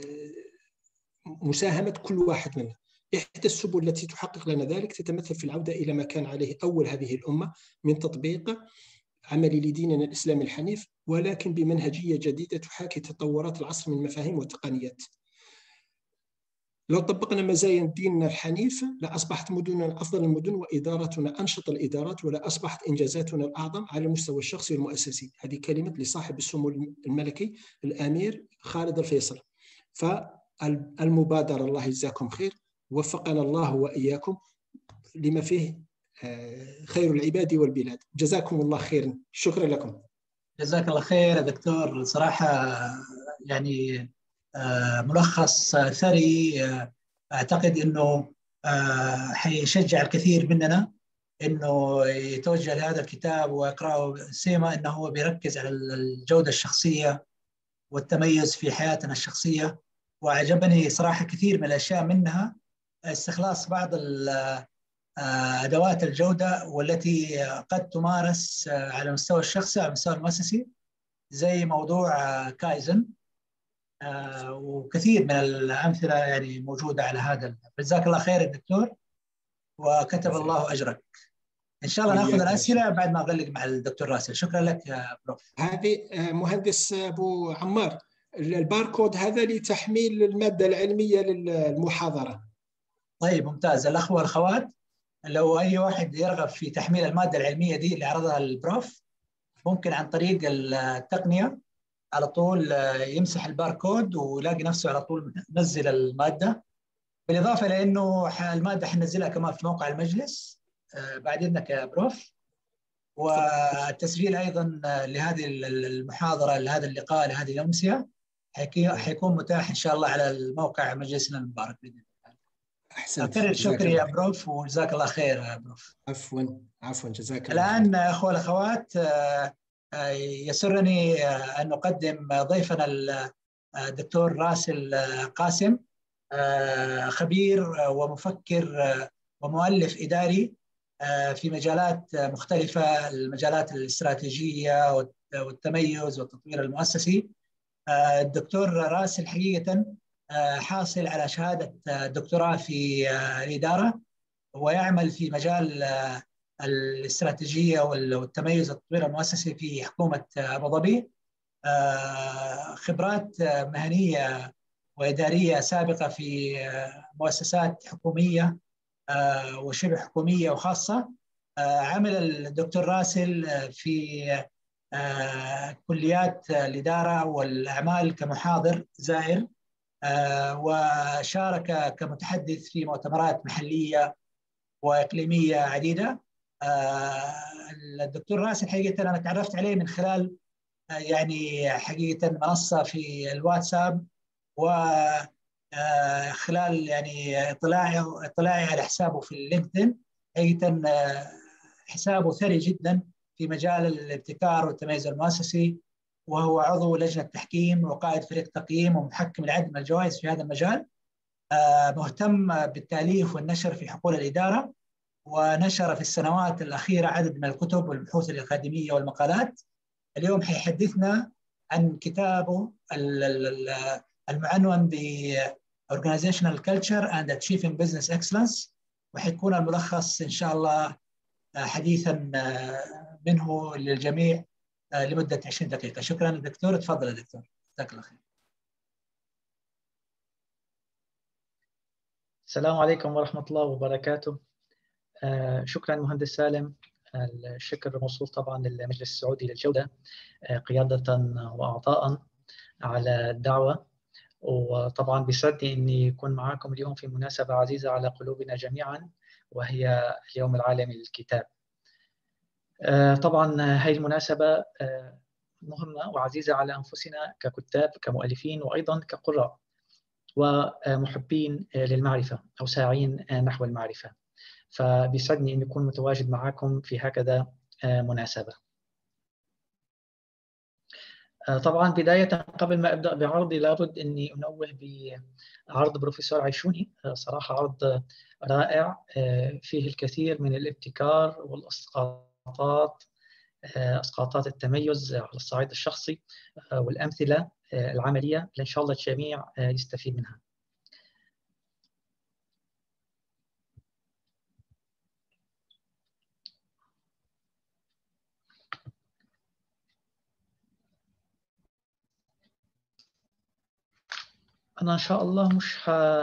مساهمة كل واحد منا. إحدى السبل التي تحقق لنا ذلك تتمثل في العودة إلى ما كان عليه أول هذه الأمة من تطبيق عملي لديننا الإسلامي الحنيف، ولكن بمنهجية جديدة تحاكي تطورات العصر من مفاهيم وتقنيات. لو طبقنا مزايا ديننا الحنيف لأصبحت مدننا أفضل المدن، وإدارتنا أنشط الإدارات، ولا أصبحت إنجازاتنا الأعظم على المستوى الشخصي والمؤسسي. هذه كلمة لصاحب السمو الملكي الأمير خالد الفيصل. فالمبادرة، الله يجزاكم خير، وفقنا الله وإياكم لما فيه خير العباد والبلاد. جزاكم الله خيرا. شكرا لكم. جزاك الله خير يا دكتور، صراحة يعني ملخص ثري. أعتقد أنه حيشجع الكثير مننا أنه يتوجه لهذا الكتاب ويقرأه، سيما أنه هو بيركز على الجودة الشخصية والتميز في حياتنا الشخصية. وأعجبني صراحة كثير من الأشياء، منها استخلاص بعض أدوات الجودة والتي قد تمارس على المستوى الشخصي على المستوى المؤسسي، زي موضوع كايزن وكثير من الأمثلة يعني موجودة على هذا. جزاك الله خير الدكتور، وكتب الله أجرك. إن شاء الله نأخذ الأسئلة بعد ما أغلق مع الدكتور راسل. شكرا لك يا بروف. هذه مهندس أبو عمار، الباركود هذا لتحميل المادة العلمية للمحاضرة. طيب ممتاز. الأخوة والأخوات، لو أي واحد يرغب في تحميل المادة العلمية دي اللي عرضها البروف، ممكن عن طريق التقنية على طول يمسح الباركود ويلاقي نفسه على طول منزل المادة. بالإضافة لأنه المادة حننزلها كمان في موقع المجلس بعد إذنك يا بروف. والتسجيل أيضا لهذه المحاضرة، لهذا اللقاء، لهذه الأمسية، حيكون متاح إن شاء الله على الموقع مجلسنا المبارك بإذن الله. أحسنت. أكرر شكري يا بروف، وجزاك الله خير يا بروف. عفوا جزاك الله خير. الآن أخوة الأخوات، يسرني أن نقدم ضيفنا الدكتور راسل قاسم، خبير ومفكر ومؤلف إداري في مجالات مختلفة، المجالات الاستراتيجية والتميز والتطوير المؤسسي. الدكتور راسل حقيقة حاصل على شهادة دكتوراه في الإدارة، ويعمل في مجال الاستراتيجية والتميز والتطوير المؤسسي في حكومة أبو ظبي. خبرات مهنية وإدارية سابقة في مؤسسات حكومية وشبه حكومية وخاصة. عمل الدكتور راسل في كليات الإدارة والأعمال كمحاضر زائر، وشارك كمتحدث في مؤتمرات محلية وإقليمية عديدة. الدكتور راسل حقيقة أنا تعرفت عليه من خلال يعني حقيقة منصة في الواتساب، وخلال يعني اطلاعي على حسابه في اللينكدين. حقيقة حسابه ثري جدا في مجال الابتكار والتميز المؤسسي، وهو عضو لجنة تحكيم وقائد فريق تقييم ومحكم العدد من الجوائز في هذا المجال. مهتم بالتأليف والنشر في حقول الإدارة، ونشر في السنوات الأخيرة عدد من الكتب والبحوث الأكاديمية والمقالات. اليوم حيحدثنا عن كتابه المعنون ب Organizational Culture and Achieving Business Excellence، وحيكون الملخص إن شاء الله حديثا منه للجميع لمدة 20 دقيقة. شكرا دكتور. تفضل يا دكتور. جزاك الله خير. السلام عليكم ورحمة الله وبركاته. شكرا مهندس سالم. الشكر موصول طبعا للمجلس السعودي للجودة قيادة وأعطاء على الدعوة، وطبعا بيسعدني أني أكون معكم اليوم في مناسبة عزيزة على قلوبنا جميعا، وهي اليوم العالمي للكتاب. طبعا هذه المناسبة مهمة وعزيزة على أنفسنا ككتاب كمؤلفين، وأيضا كقراء ومحبين للمعرفة أو ساعين نحو المعرفة. فبيسعدني أن أكون متواجد معكم في هكذا مناسبة. طبعا بداية قبل ما أبدأ بعرضي لابد أني أنوه بعرض بروفيسور عيشوني. صراحة عرض رائع فيه الكثير من الابتكار والإسقاطات، إسقاطات التميز على الصعيد الشخصي والأمثلة العملية اللي إن شاء الله الجميع يستفيد منها. أنا إن شاء الله مش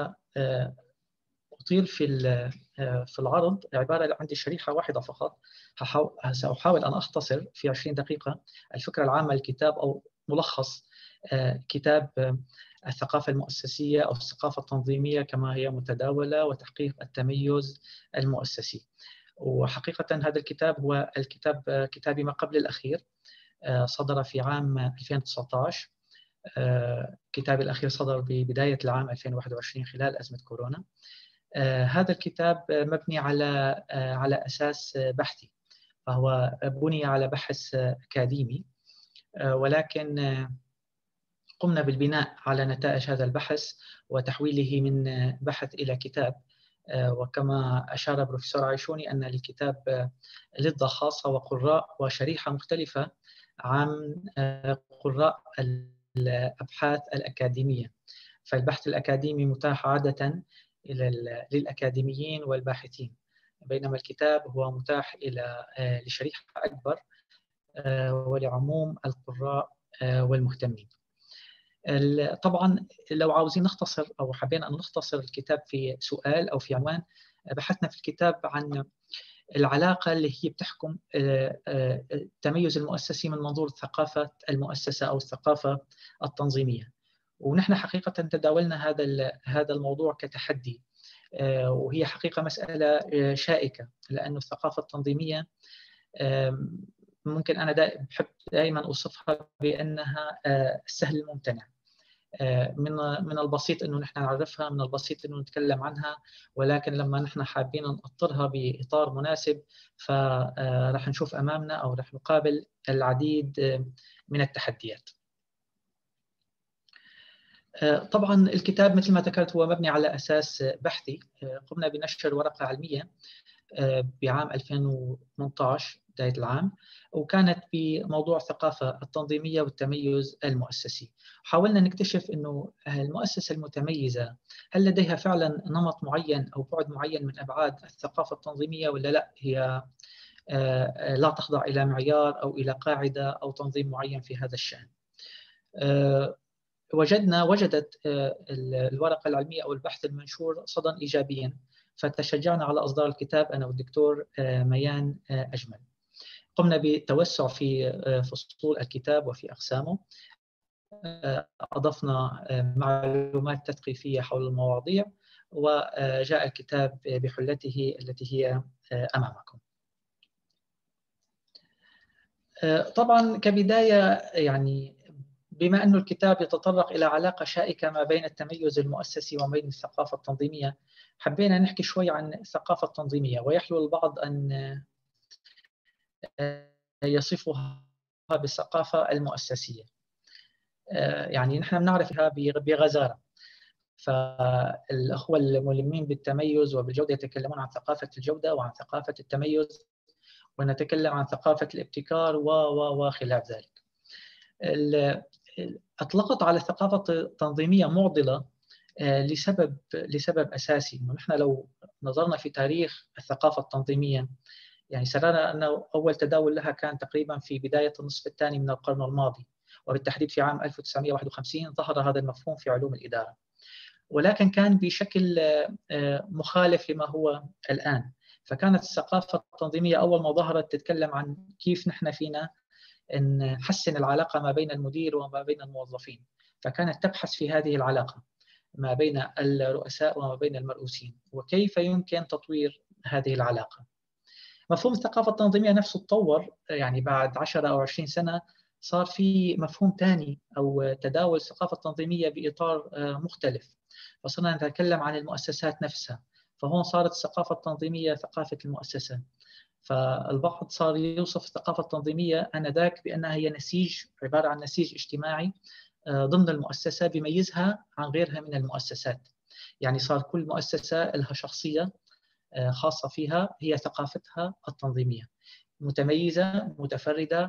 أطيل في العرض. عبارة عندي شريحة واحدة فقط. سأحاول أن أختصر في 20 دقيقة الفكرة العامة للكتاب، أو ملخص كتاب الثقافة المؤسسية أو الثقافة التنظيمية كما هي متداولة، وتحقيق التميز المؤسسي. وحقيقة هذا الكتاب هو الكتاب كتابي ما قبل الأخير، صدر في عام 2019. كتابي الأخير صدر ببداية العام 2021 خلال أزمة كورونا. هذا الكتاب مبني على أساس بحثي، فهو بني على بحث أكاديمي، ولكن قمنا بالبناء على نتائج هذا البحث وتحويله من بحث إلى كتاب. وكما أشار بروفيسور عيشوني أن للكتاب لذة خاصة وقراء وشريحة مختلفة عن قراء الأبحاث الأكاديمية. فالبحث الأكاديمي متاح عادة للأكاديميين والباحثين، بينما الكتاب هو متاح لشريحة أكبر ولعموم القراء والمهتمين. طبعا لو عاوزين نختصر أو حبينا أن نختصر الكتاب في سؤال أو في عنوان، بحثنا في الكتاب عن العلاقة اللي هي بتحكم التميز المؤسسي من منظور ثقافة المؤسسة أو الثقافة التنظيمية. ونحن حقيقة تداولنا هذا الموضوع كتحدي، وهي حقيقة مسألة شائكة، لأن الثقافة التنظيمية ممكن أنا بحب دائما أوصفها بأنها السهل الممتنع. من البسيط انه نحن نعرفها، من البسيط انه نتكلم عنها، ولكن لما نحن حابين نأطرها باطار مناسب فراح نشوف امامنا او راح نقابل العديد من التحديات. طبعا الكتاب مثل ما ذكرت هو مبني على اساس بحثي. قمنا بنشر ورقه علميه بعام 2018 بداية العام، وكانت بموضوع الثقافة التنظيمية والتميز المؤسسي. حاولنا نكتشف أنه المؤسسة المتميزة هل لديها فعلا نمط معين أو بعد معين من أبعاد الثقافة التنظيمية، ولا لا هي لا تخضع إلى معيار أو إلى قاعدة أو تنظيم معين في هذا الشأن. وجدت الورقة العلمية أو البحث المنشور صدى إيجابيا، فتشجعنا على إصدار الكتاب أنا والدكتور ميان أجمل. قمنا بالتوسع في فصول الكتاب وفي أقسامه، أضفنا معلومات تثقيفية حول المواضيع، وجاء الكتاب بحلته التي هي أمامكم. طبعا كبداية، يعني بما أن الكتاب يتطرق إلى علاقة شائكة ما بين التميز المؤسسي وما بين الثقافة التنظيمية، حبينا نحكي شوي عن الثقافة التنظيمية، ويحلو البعض أن يصفها بالثقافة المؤسسية. يعني نحن بنعرفها بغزارة. فالأخوة الملمين بالتميز وبالجودة يتكلمون عن ثقافة الجودة وعن ثقافة التميز، ونتكلم عن ثقافة الابتكار وخلاف ذلك. أطلقت على الثقافة التنظيمية معضلة لسبب أساسي. نحن لو نظرنا في تاريخ الثقافة التنظيمية، يعني سرنا أن أول تداول لها كان تقريبا في بداية النصف الثاني من القرن الماضي، وبالتحديد في عام 1951 ظهر هذا المفهوم في علوم الإدارة، ولكن كان بشكل مخالف لما هو الآن. فكانت الثقافة التنظيمية أول ما ظهرت تتكلم عن كيف نحن فينا نحسن العلاقة ما بين المدير وما بين الموظفين، فكانت تبحث في هذه العلاقة ما بين الرؤساء وما بين المرؤوسين، وكيف يمكن تطوير هذه العلاقة. مفهوم الثقافة التنظيمية نفسه تطور، يعني بعد 10 أو 20 سنة صار في مفهوم ثاني أو تداول الثقافة التنظيمية بإطار مختلف، فصرنا نتكلم عن المؤسسات نفسها. فهون صارت الثقافة التنظيمية ثقافة المؤسسة. فالبعض صار يوصف الثقافة التنظيمية آنذاك بأنها هي نسيج، عبارة عن نسيج اجتماعي ضمن المؤسسة بيميزها عن غيرها من المؤسسات. يعني صار كل مؤسسة لها شخصية خاصة فيها، هي ثقافتها التنظيمية، متميزة متفردة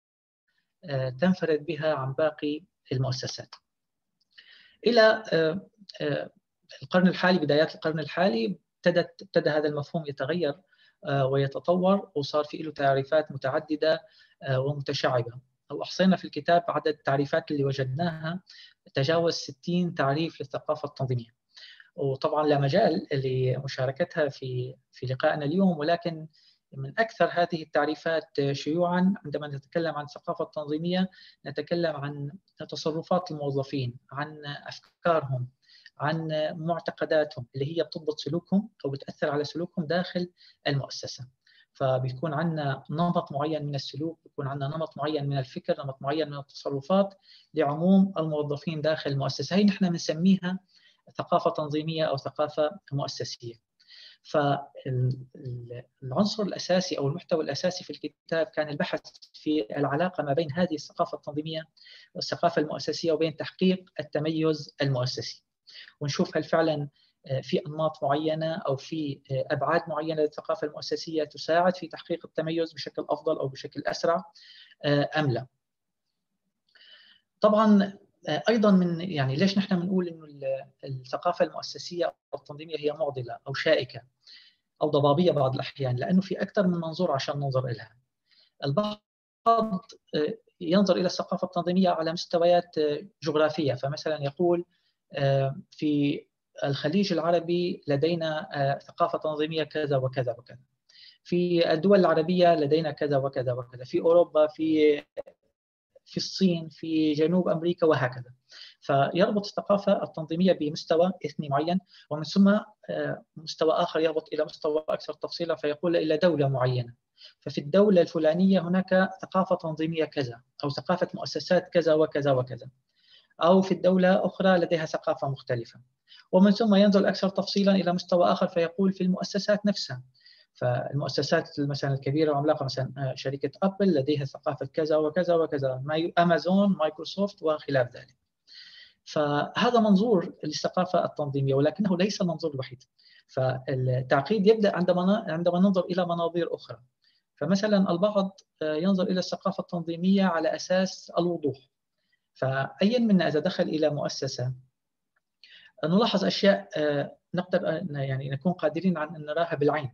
تنفرد بها عن باقي المؤسسات. إلى القرن الحالي، بدايات القرن الحالي ابتدى هذا المفهوم يتغير ويتطور، وصار في له تعريفات متعددة ومتشعبة. أو أحصينا في الكتاب عدد التعريفات اللي وجدناها تجاوز 60 تعريف للثقافة التنظيمية، وطبعا لا مجال لمشاركتها في لقائنا اليوم، ولكن من أكثر هذه التعريفات شيوعاً عندما نتكلم عن الثقافة التنظيمية نتكلم عن تصرفات الموظفين، عن أفكارهم، عن معتقداتهم اللي هي بتضبط سلوكهم أو بتأثر على سلوكهم داخل المؤسسة. فبيكون عندنا نمط معين من السلوك، بيكون عندنا نمط معين من الفكر، نمط معين من التصرفات لعموم الموظفين داخل المؤسسة. هي نحن بنسميها ثقافة تنظيمية أو ثقافة مؤسسية. فالعنصر الأساسي أو المحتوى الأساسي في الكتاب كان البحث في العلاقة ما بين هذه الثقافة التنظيمية والثقافة المؤسسية وبين تحقيق التميز المؤسسي، ونشوف هل فعلا في أنماط معينة أو في أبعاد معينة للثقافة المؤسسية تساعد في تحقيق التميز بشكل أفضل أو بشكل أسرع أم لا. طبعا ايضا من يعني ليش نحن بنقول انه الثقافه المؤسسيه او التنظيميه هي معضله او شائكه او ضبابيه بعض الاحيان؟ لانه في اكثر من منظور عشان ننظر لها. البعض ينظر الى الثقافه التنظيميه على مستويات جغرافيه، فمثلا يقول في الخليج العربي لدينا ثقافه تنظيميه كذا وكذا وكذا، في الدول العربيه لدينا كذا وكذا وكذا، في اوروبا، في الصين، في جنوب امريكا، وهكذا. فيربط الثقافه التنظيميه بمستوى اثني معين، ومن ثم مستوى اخر يربط الى مستوى اكثر تفصيلا فيقول الى دوله معينه. ففي الدوله الفلانيه هناك ثقافه تنظيميه كذا، او ثقافه مؤسسات كذا وكذا وكذا، او في الدوله اخرى لديها ثقافه مختلفه. ومن ثم ينزل اكثر تفصيلا الى مستوى اخر فيقول في المؤسسات نفسها. فالمؤسسات مثلا الكبيره والعملاقه، مثلا شركه ابل لديها ثقافه كذا وكذا وكذا، امازون، مايكروسوفت وخلاف ذلك. فهذا منظور للثقافه التنظيميه، ولكنه ليس المنظور الوحيد. فالتعقيد يبدا عندما ننظر الى مناظير اخرى. فمثلا البعض ينظر الى الثقافه التنظيميه على اساس الوضوح. فايا منا اذا دخل الى مؤسسه نلاحظ اشياء نقدر يعني نكون قادرين على ان نراها بالعين.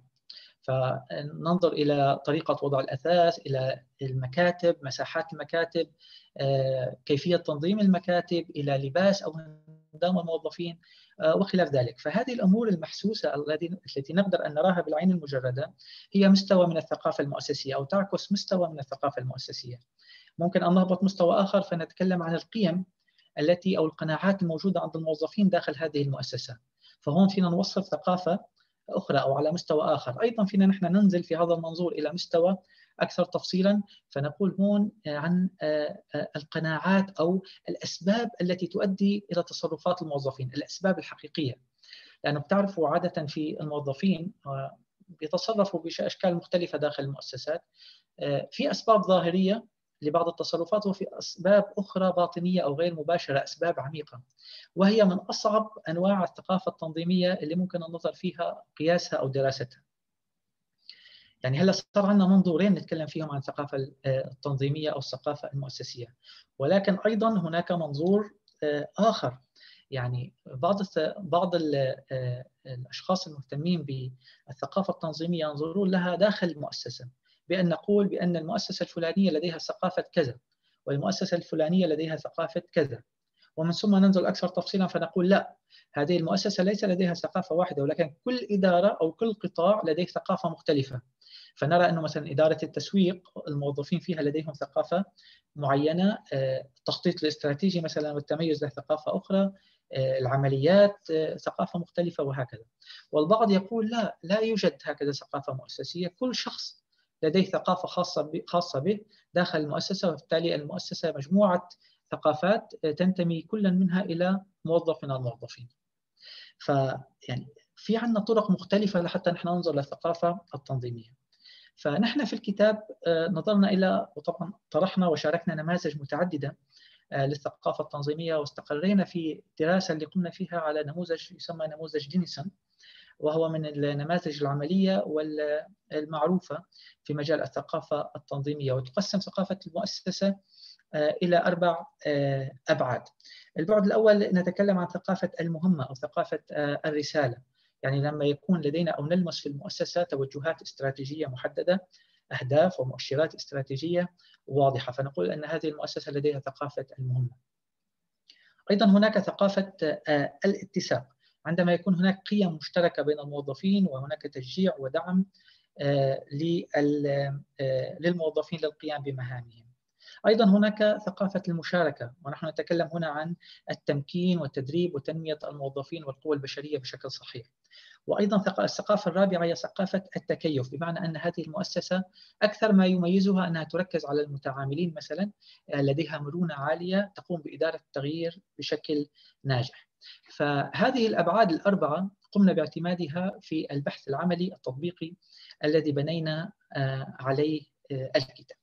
فننظر إلى طريقة وضع الأثاث، إلى المكاتب، مساحات المكاتب، كيفية تنظيم المكاتب، إلى لباس أو نظام الموظفين وخلاف ذلك. فهذه الأمور المحسوسة التي نقدر أن نراها بالعين المجردة هي مستوى من الثقافة المؤسسية، أو تعكس مستوى من الثقافة المؤسسية. ممكن أن نهبط مستوى آخر فنتكلم عن القيم التي أو القناعات الموجودة عند الموظفين داخل هذه المؤسسة. فهون فينا نوصف ثقافة أخرى أو على مستوى آخر. أيضا فينا نحن ننزل في هذا المنظور إلى مستوى أكثر تفصيلا، فنقول هون عن القناعات أو الأسباب التي تؤدي إلى تصرفات الموظفين، الأسباب الحقيقية. لأنه بتعرفوا عادة في الموظفين بيتصرفوا بأشكال مختلفة داخل المؤسسات. في أسباب ظاهرية لبعض التصرفات، وفي أسباب أخرى باطنية أو غير مباشرة، أسباب عميقة، وهي من أصعب أنواع الثقافة التنظيمية اللي ممكن النظر فيها قياسها أو دراستها. يعني هلا صار عندنا منظورين نتكلم فيهم عن الثقافة التنظيمية أو الثقافة المؤسسية، ولكن أيضا هناك منظور آخر. يعني بعض الأشخاص المهتمين بالثقافة التنظيمية ينظرون لها داخل المؤسسة، بأن نقول بأن المؤسسة الفلانية لديها ثقافة كذا، والمؤسسة الفلانية لديها ثقافة كذا، ومن ثم ننزل أكثر تفصيلا فنقول لا، هذه المؤسسة ليس لديها ثقافة واحدة، ولكن كل إدارة أو كل قطاع لديه ثقافة مختلفة. فنرى أنه مثلا إدارة التسويق الموظفين فيها لديهم ثقافة معينة، التخطيط الاستراتيجي مثلا والتميز له ثقافة أخرى، العمليات ثقافة مختلفة، وهكذا. والبعض يقول لا يوجد هكذا ثقافة مؤسسية، كل شخص لديه ثقافة خاصة به داخل المؤسسة، وبالتالي المؤسسة مجموعة ثقافات تنتمي كل منها إلى موظف من الموظفين. فيعني في عندنا طرق مختلفة لحتى نحن ننظر للثقافة التنظيمية. فنحن في الكتاب نظرنا إلى، وطبعا طرحنا وشاركنا نماذج متعددة للثقافة التنظيمية، واستقرينا في دراسة اللي قمنا فيها على نموذج يسمى نموذج جينيسون، وهو من النماذج العملية والمعروفة في مجال الثقافة التنظيمية. وتقسم ثقافة المؤسسة إلى 4 أبعاد. البعد الأول نتكلم عن ثقافة المهمة أو ثقافة الرسالة، يعني لما يكون لدينا أو نلمس في المؤسسة توجهات استراتيجية محددة، أهداف ومؤشرات استراتيجية واضحة، فنقول أن هذه المؤسسة لديها ثقافة المهمة. أيضا هناك ثقافة الاتساق، عندما يكون هناك قيم مشتركة بين الموظفين وهناك تشجيع ودعم للموظفين للقيام بمهامهم. أيضا هناك ثقافة المشاركة، ونحن نتكلم هنا عن التمكين والتدريب وتنمية الموظفين والقوى البشرية بشكل صحيح. وأيضا الثقافة الرابعة هي ثقافة التكيف، بمعنى أن هذه المؤسسة أكثر ما يميزها أنها تركز على المتعاملين مثلا، لديها مرونة عالية تقوم بإدارة التغيير بشكل ناجح. فهذه الأبعاد ال4 قمنا باعتمادها في البحث العملي التطبيقي الذي بنينا عليه الكتاب.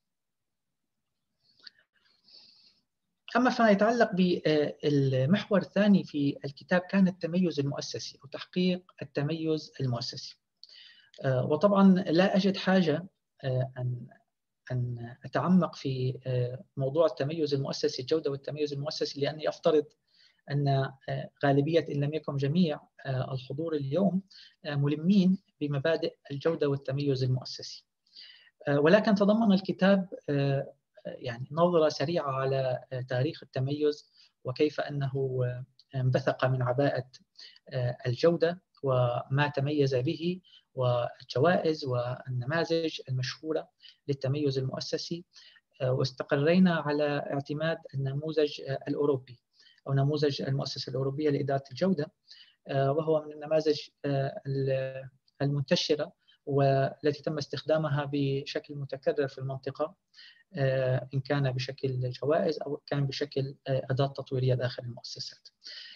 أما فيما يتعلق بالمحور الثاني في الكتاب كان التميز المؤسسي أو تحقيق التميز المؤسسي. وطبعا لا أجد حاجة أن أن أتعمق في موضوع التميز المؤسسي، الجودة والتميز المؤسسي، لأني أفترض أن غالبية إن لم يكن جميع الحضور اليوم ملمين بمبادئ الجودة والتميز المؤسسي. ولكن تضمن الكتاب يعني نظرة سريعة على تاريخ التميز وكيف أنه انبثق من عباءة الجودة وما تميز به والجوائز والنماذج المشهورة للتميز المؤسسي، واستقرينا على اعتماد النموذج الأوروبي أو نموذج المؤسسة الأوروبية لإدارة الجودة، وهو من النماذج المنتشرة والتي تم استخدامها بشكل متكرر في المنطقة، إن كان بشكل جوائز أو كان بشكل أداة تطويرية داخل المؤسسات.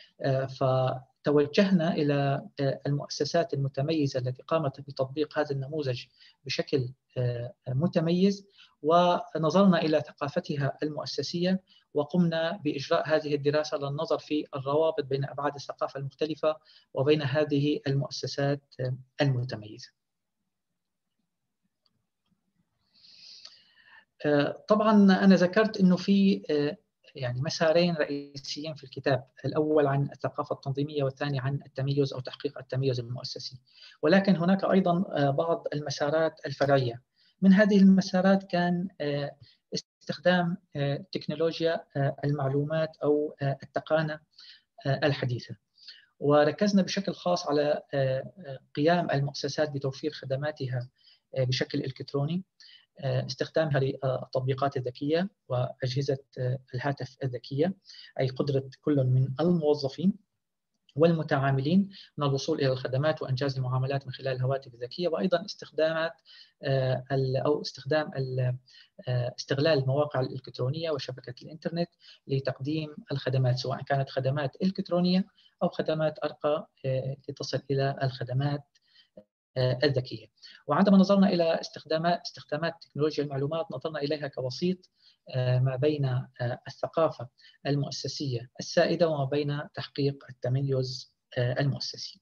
فتوجهنا إلى المؤسسات المتميزة التي قامت بتطبيق هذا النموذج بشكل متميز، ونظرنا إلى ثقافتها المؤسسية، وقمنا بإجراء هذه الدراسة للنظر في الروابط بين أبعاد الثقافة المختلفة وبين هذه المؤسسات المتميزة. طبعا أنا ذكرت أنه في يعني مسارين رئيسيين في الكتاب، الأول عن الثقافة التنظيمية والثاني عن التميز أو تحقيق التميز المؤسسي، ولكن هناك أيضا بعض المسارات الفرعية. من هذه المسارات كان استخدام تكنولوجيا المعلومات أو التقانة الحديثة، وركزنا بشكل خاص على قيام المؤسسات بتوفير خدماتها بشكل إلكتروني، استخدامها للتطبيقات الذكية وأجهزة الهاتف الذكية، أي قدرة كل من الموظفين والمتعاملين من الوصول إلى الخدمات وإنجاز المعاملات من خلال الهواتف الذكية، وأيضا استغلال المواقع الإلكترونية وشبكة الإنترنت لتقديم الخدمات، سواء كانت خدمات إلكترونية أو خدمات أرقى لتصل إلى الخدمات الذكية. وعندما نظرنا إلى استخدامات تكنولوجيا المعلومات، نظرنا إليها كوسيط ما بين الثقافة المؤسسية السائدة وما بين تحقيق التميز المؤسسي.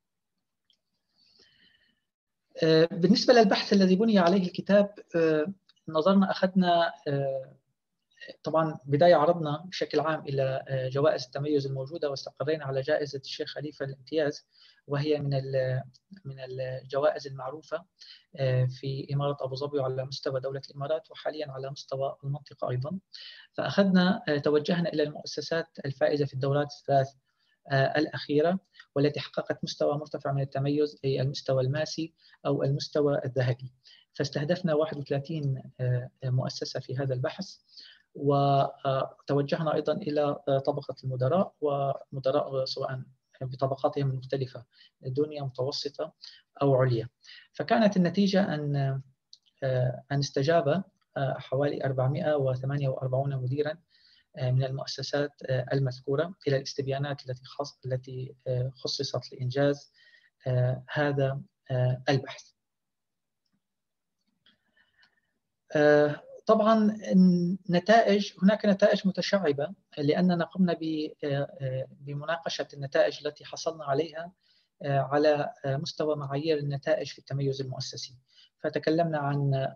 بالنسبة للبحث الذي بني عليه الكتاب، أخذنا طبعا بداية عرضنا بشكل عام إلى جوائز التميز الموجودة، واستقرينا على جائزة الشيخ خليفة الامتياز، وهي من الجوائز المعروفة في إمارة أبو ظبي وعلى مستوى دولة الإمارات، وحاليا على مستوى المنطقة أيضا. توجهنا إلى المؤسسات الفائزة في الدورات الثلاث الأخيرة والتي حققت مستوى مرتفع من التميز، أي المستوى الماسي أو المستوى الذهبي. فاستهدفنا 31 مؤسسة في هذا البحث، وتوجهنا أيضا إلى طبقة المدراء، ومدراء سواء بطبقاتهم المختلفة، دنيا متوسطة أو عليا. فكانت النتيجة أن استجاب حوالي 448 مديرا من المؤسسات المذكورة إلى الاستبيانات التي خصصت لإنجاز هذا البحث. طبعا هناك نتائج متشعبة، لأننا قمنا بمناقشة النتائج التي حصلنا عليها على مستوى معايير النتائج في التميز المؤسسي. فتكلمنا عن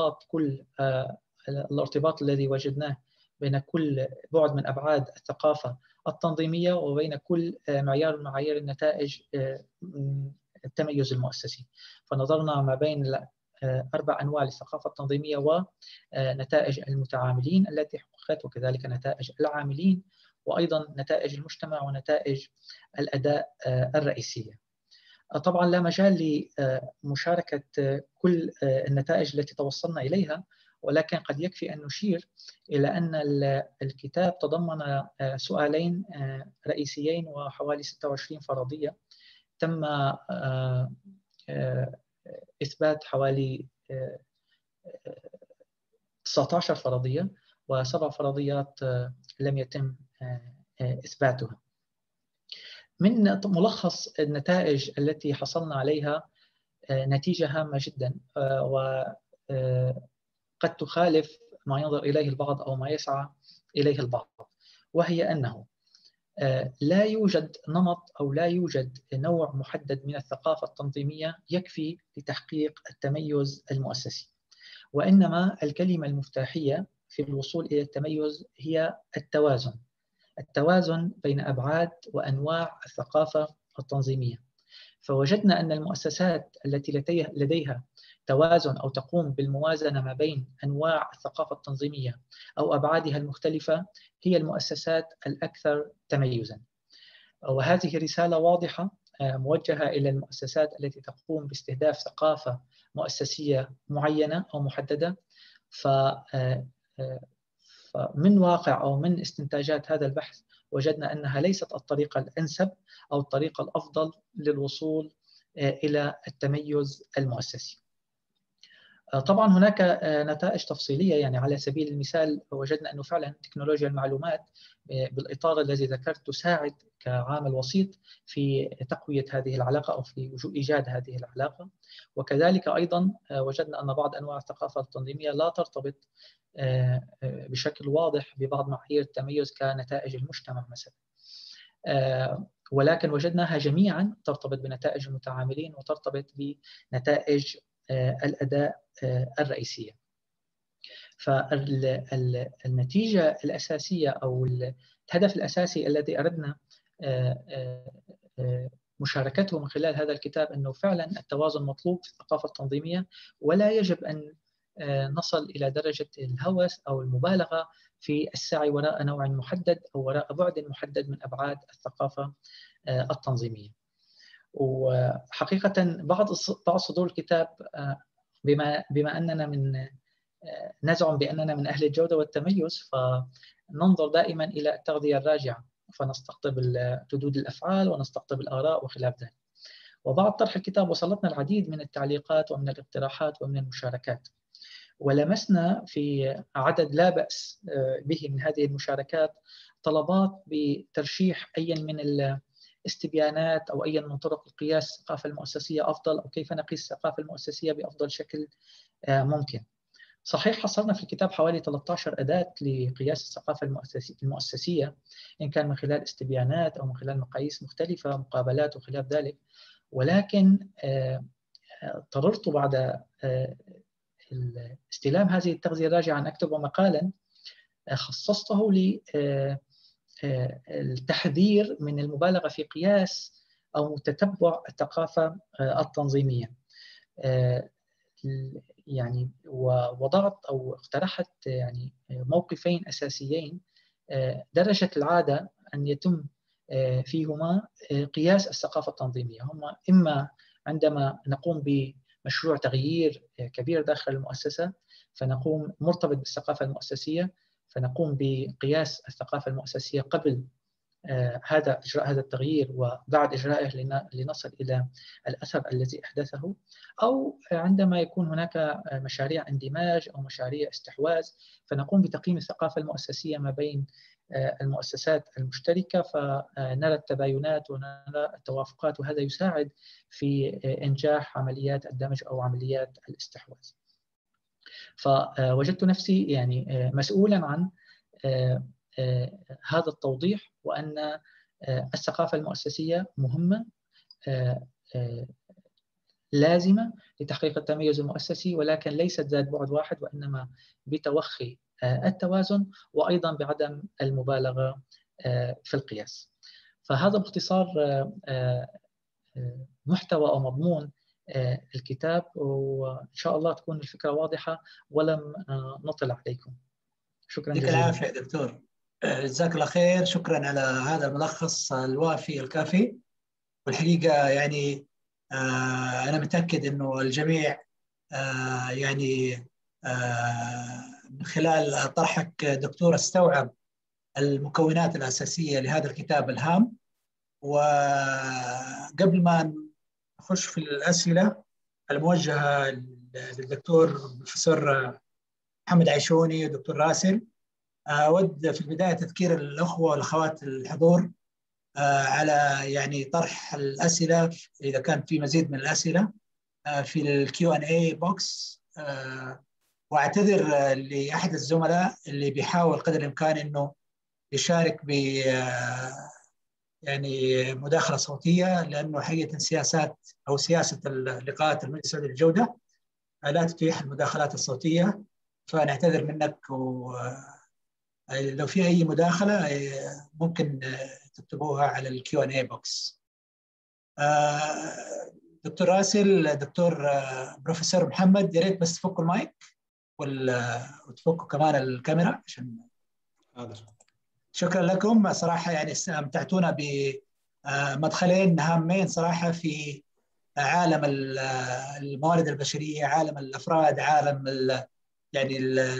الارتباط الذي وجدناه بين كل بعد من أبعاد الثقافة التنظيمية وبين كل معيار من معايير النتائج التميز المؤسسي. فنظرنا ما بين 4 أنواع للثقافة التنظيمية ونتائج المتعاملين التي حققت، وكذلك نتائج العاملين، وأيضا نتائج المجتمع ونتائج الأداء الرئيسية. طبعا لا مجال لمشاركة كل النتائج التي توصلنا إليها، ولكن قد يكفي أن نشير إلى أن الكتاب تضمن سؤالين رئيسيين وحوالي 26 فرضية تم إثبات حوالي 19 فرضية، و7 فرضيات لم يتم إثباتها. من ملخص النتائج التي حصلنا عليها نتيجة هامة جدا، وقد تخالف ما ينظر إليه البعض أو ما يسعى إليه البعض، وهي أنه لا يوجد نمط أو لا يوجد نوع محدد من الثقافة التنظيمية يكفي لتحقيق التميز المؤسسي، وإنما الكلمة المفتاحية في الوصول إلى التميز هي التوازن. التوازن بين أبعاد وأنواع الثقافة التنظيمية. فوجدنا أن المؤسسات التي لديها توازن أو تقوم بالموازنة ما بين أنواع الثقافة التنظيمية أو أبعادها المختلفة هي المؤسسات الأكثر تميزاً. وهذه رسالة واضحة موجهة إلى المؤسسات التي تقوم باستهداف ثقافة مؤسسية معينة أو محددة. فمن واقع أو من استنتاجات هذا البحث وجدنا أنها ليست الطريقة الأنسب أو الطريقة الأفضل للوصول إلى التميز المؤسسي. طبعا هناك نتائج تفصيلية، يعني على سبيل المثال وجدنا أنه فعلا تكنولوجيا المعلومات بالإطار الذي ذكرت تساعد كعامل وسيط في تقوية هذه العلاقة أو في إيجاد هذه العلاقة. وكذلك أيضا وجدنا أن بعض أنواع الثقافة التنظيمية لا ترتبط بشكل واضح ببعض معايير التميز كنتائج المجتمع مثلا، ولكن وجدناها جميعا ترتبط بنتائج المتعاملين وترتبط بنتائج الأداء الرئيسية. فالنتيجة الأساسية أو الهدف الأساسي الذي أردنا مشاركته من خلال هذا الكتاب أنه فعلا التوازن مطلوب في الثقافة التنظيمية، ولا يجب أن نصل إلى درجة الهوس أو المبالغة في السعي وراء نوع محدد أو وراء بعد محدد من أبعاد الثقافة التنظيمية. وحقيقة بعض صدور الكتاب بما أننا نزعم بأننا من أهل الجودة والتميز، فننظر دائما إلى التغذية الراجعة، فنستقطب ردود الأفعال ونستقطب الآراء وخلاف ذلك. وبعد طرح الكتاب وصلتنا العديد من التعليقات ومن الاقتراحات ومن المشاركات، ولمسنا في عدد لا بأس به من هذه المشاركات طلبات بترشيح أي من الاستبيانات أو أي من طرق القياس الثقافة المؤسسية أفضل، أو كيف نقيس الثقافة المؤسسية بأفضل شكل ممكن. صحيح حصلنا في الكتاب حوالي 13 أداة لقياس الثقافة المؤسسية، إن كان من خلال استبيانات أو من خلال مقاييس مختلفة، مقابلات وخلاف ذلك، ولكن اضطررت بعد استلام هذه التغذية الراجعة أن أكتب مقالا خصصته للتحذير من المبالغة في قياس أو تتبع الثقافة التنظيمية. يعني ووضعت أو اقترحت يعني موقفين أساسيين درجة العادة أن يتم فيهما قياس الثقافة التنظيمية. هما إما عندما نقوم بمشروع تغيير كبير داخل المؤسسة فنقوم مرتبط بالثقافة المؤسسية، فنقوم بقياس الثقافة المؤسسية قبل إجراء هذا التغيير وبعد إجرائه لنصل إلى الأثر الذي أحدثه، أو عندما يكون هناك مشاريع اندماج أو مشاريع استحواذ فنقوم بتقييم الثقافة المؤسسية ما بين المؤسسات المشتركة، فنرى التباينات ونرى التوافقات، وهذا يساعد في إنجاح عمليات الدمج أو عمليات الاستحواذ. فوجدت نفسي يعني مسؤولا عن هذا التوضيح، وأن الثقافة المؤسسية مهمة لازمة لتحقيق التميز المؤسسي، ولكن ليست ذات بعد واحد، وإنما بتوخي التوازن وأيضا بعدم المبالغة في القياس. فهذا باختصار محتوى أو مضمون الكتاب، وإن شاء الله تكون الفكرة واضحة ولم نطل عليكم. شكرا جزيلا. يعطيك العافية دكتور، جزاك الله خير. شكرا على هذا الملخص الوافي الكافي. والحقيقة يعني أنا متأكد أنه الجميع يعني من خلال طرحك دكتور استوعب المكونات الأساسية لهذا الكتاب الهام. وقبل ما نخش في الأسئلة الموجهة للدكتور بروفيسور محمد عيشوني ودكتور راسل، أود في البداية تذكير الأخوة والأخوات الحضور على يعني طرح الأسئلة إذا كان في مزيد من الأسئلة في الQ&A بوكس. وأعتذر لأحد الزملاء اللي بيحاول قدر الإمكان إنه يشارك ب يعني مداخلة صوتية، لأنه حقيقة سياسة اللقاءات المجلس السعودي للجودة لا تتيح المداخلات الصوتية، فنعتذر منك، ولو في أي مداخلة ممكن تكتبوها على الكيو&اي بوكس. دكتور راسل، دكتور بروفيسور محمد، يا ريت بس تفكوا المايك وتفكوا كمان الكاميرا عشان شكرا لكم صراحة. يعني استمتعتونا بمدخلين هامين صراحة في عالم الموارد البشرية، عالم الأفراد، عالم يعني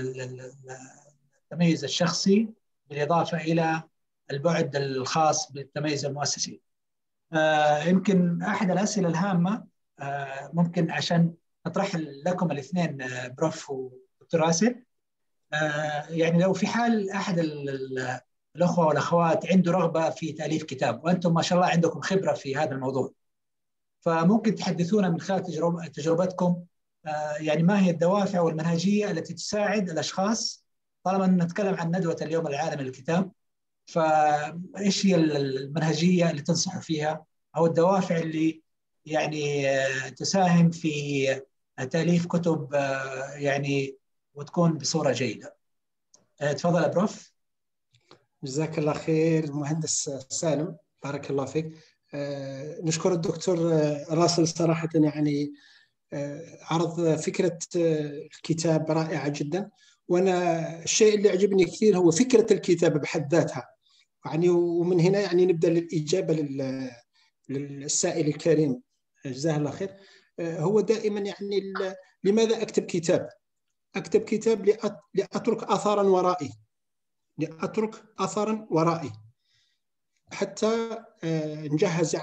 التميز الشخصي، بالإضافة إلى البعد الخاص بالتميز المؤسسي. يمكن أحد الأسئلة الهامة ممكن عشان أطرح لكم الاثنين بروف ودكتور راسل، يعني لو في حال أحد الأخوة والأخوات عنده رغبة في تأليف كتاب، وأنتم ما شاء الله عندكم خبرة في هذا الموضوع، فممكن تحدثونا من خلال تجربتكم يعني ما هي الدوافع والمنهجية التي تساعد الأشخاص، طالما نتكلم عن ندوة اليوم العالمي للكتاب، فإيش هي المنهجية اللي تنصحوا فيها أو الدوافع اللي يعني تساهم في تأليف كتب يعني وتكون بصورة جيدة. تفضل يا بروف. جزاك الله خير مهندس سالم، بارك الله فيك. نشكر الدكتور راسل صراحة، يعني عرض فكرة الكتاب رائعة جدا. وأنا الشيء اللي عجبني كثير هو فكرة الكتاب بحد ذاتها، يعني ومن هنا يعني نبدأ للإجابة للسائل الكريم جزاه الله خير. هو دائما يعني لماذا أكتب كتاب؟ أكتب كتاب لأترك أثرا ورائي، لأترك أثرا ورائي، حتى نجهز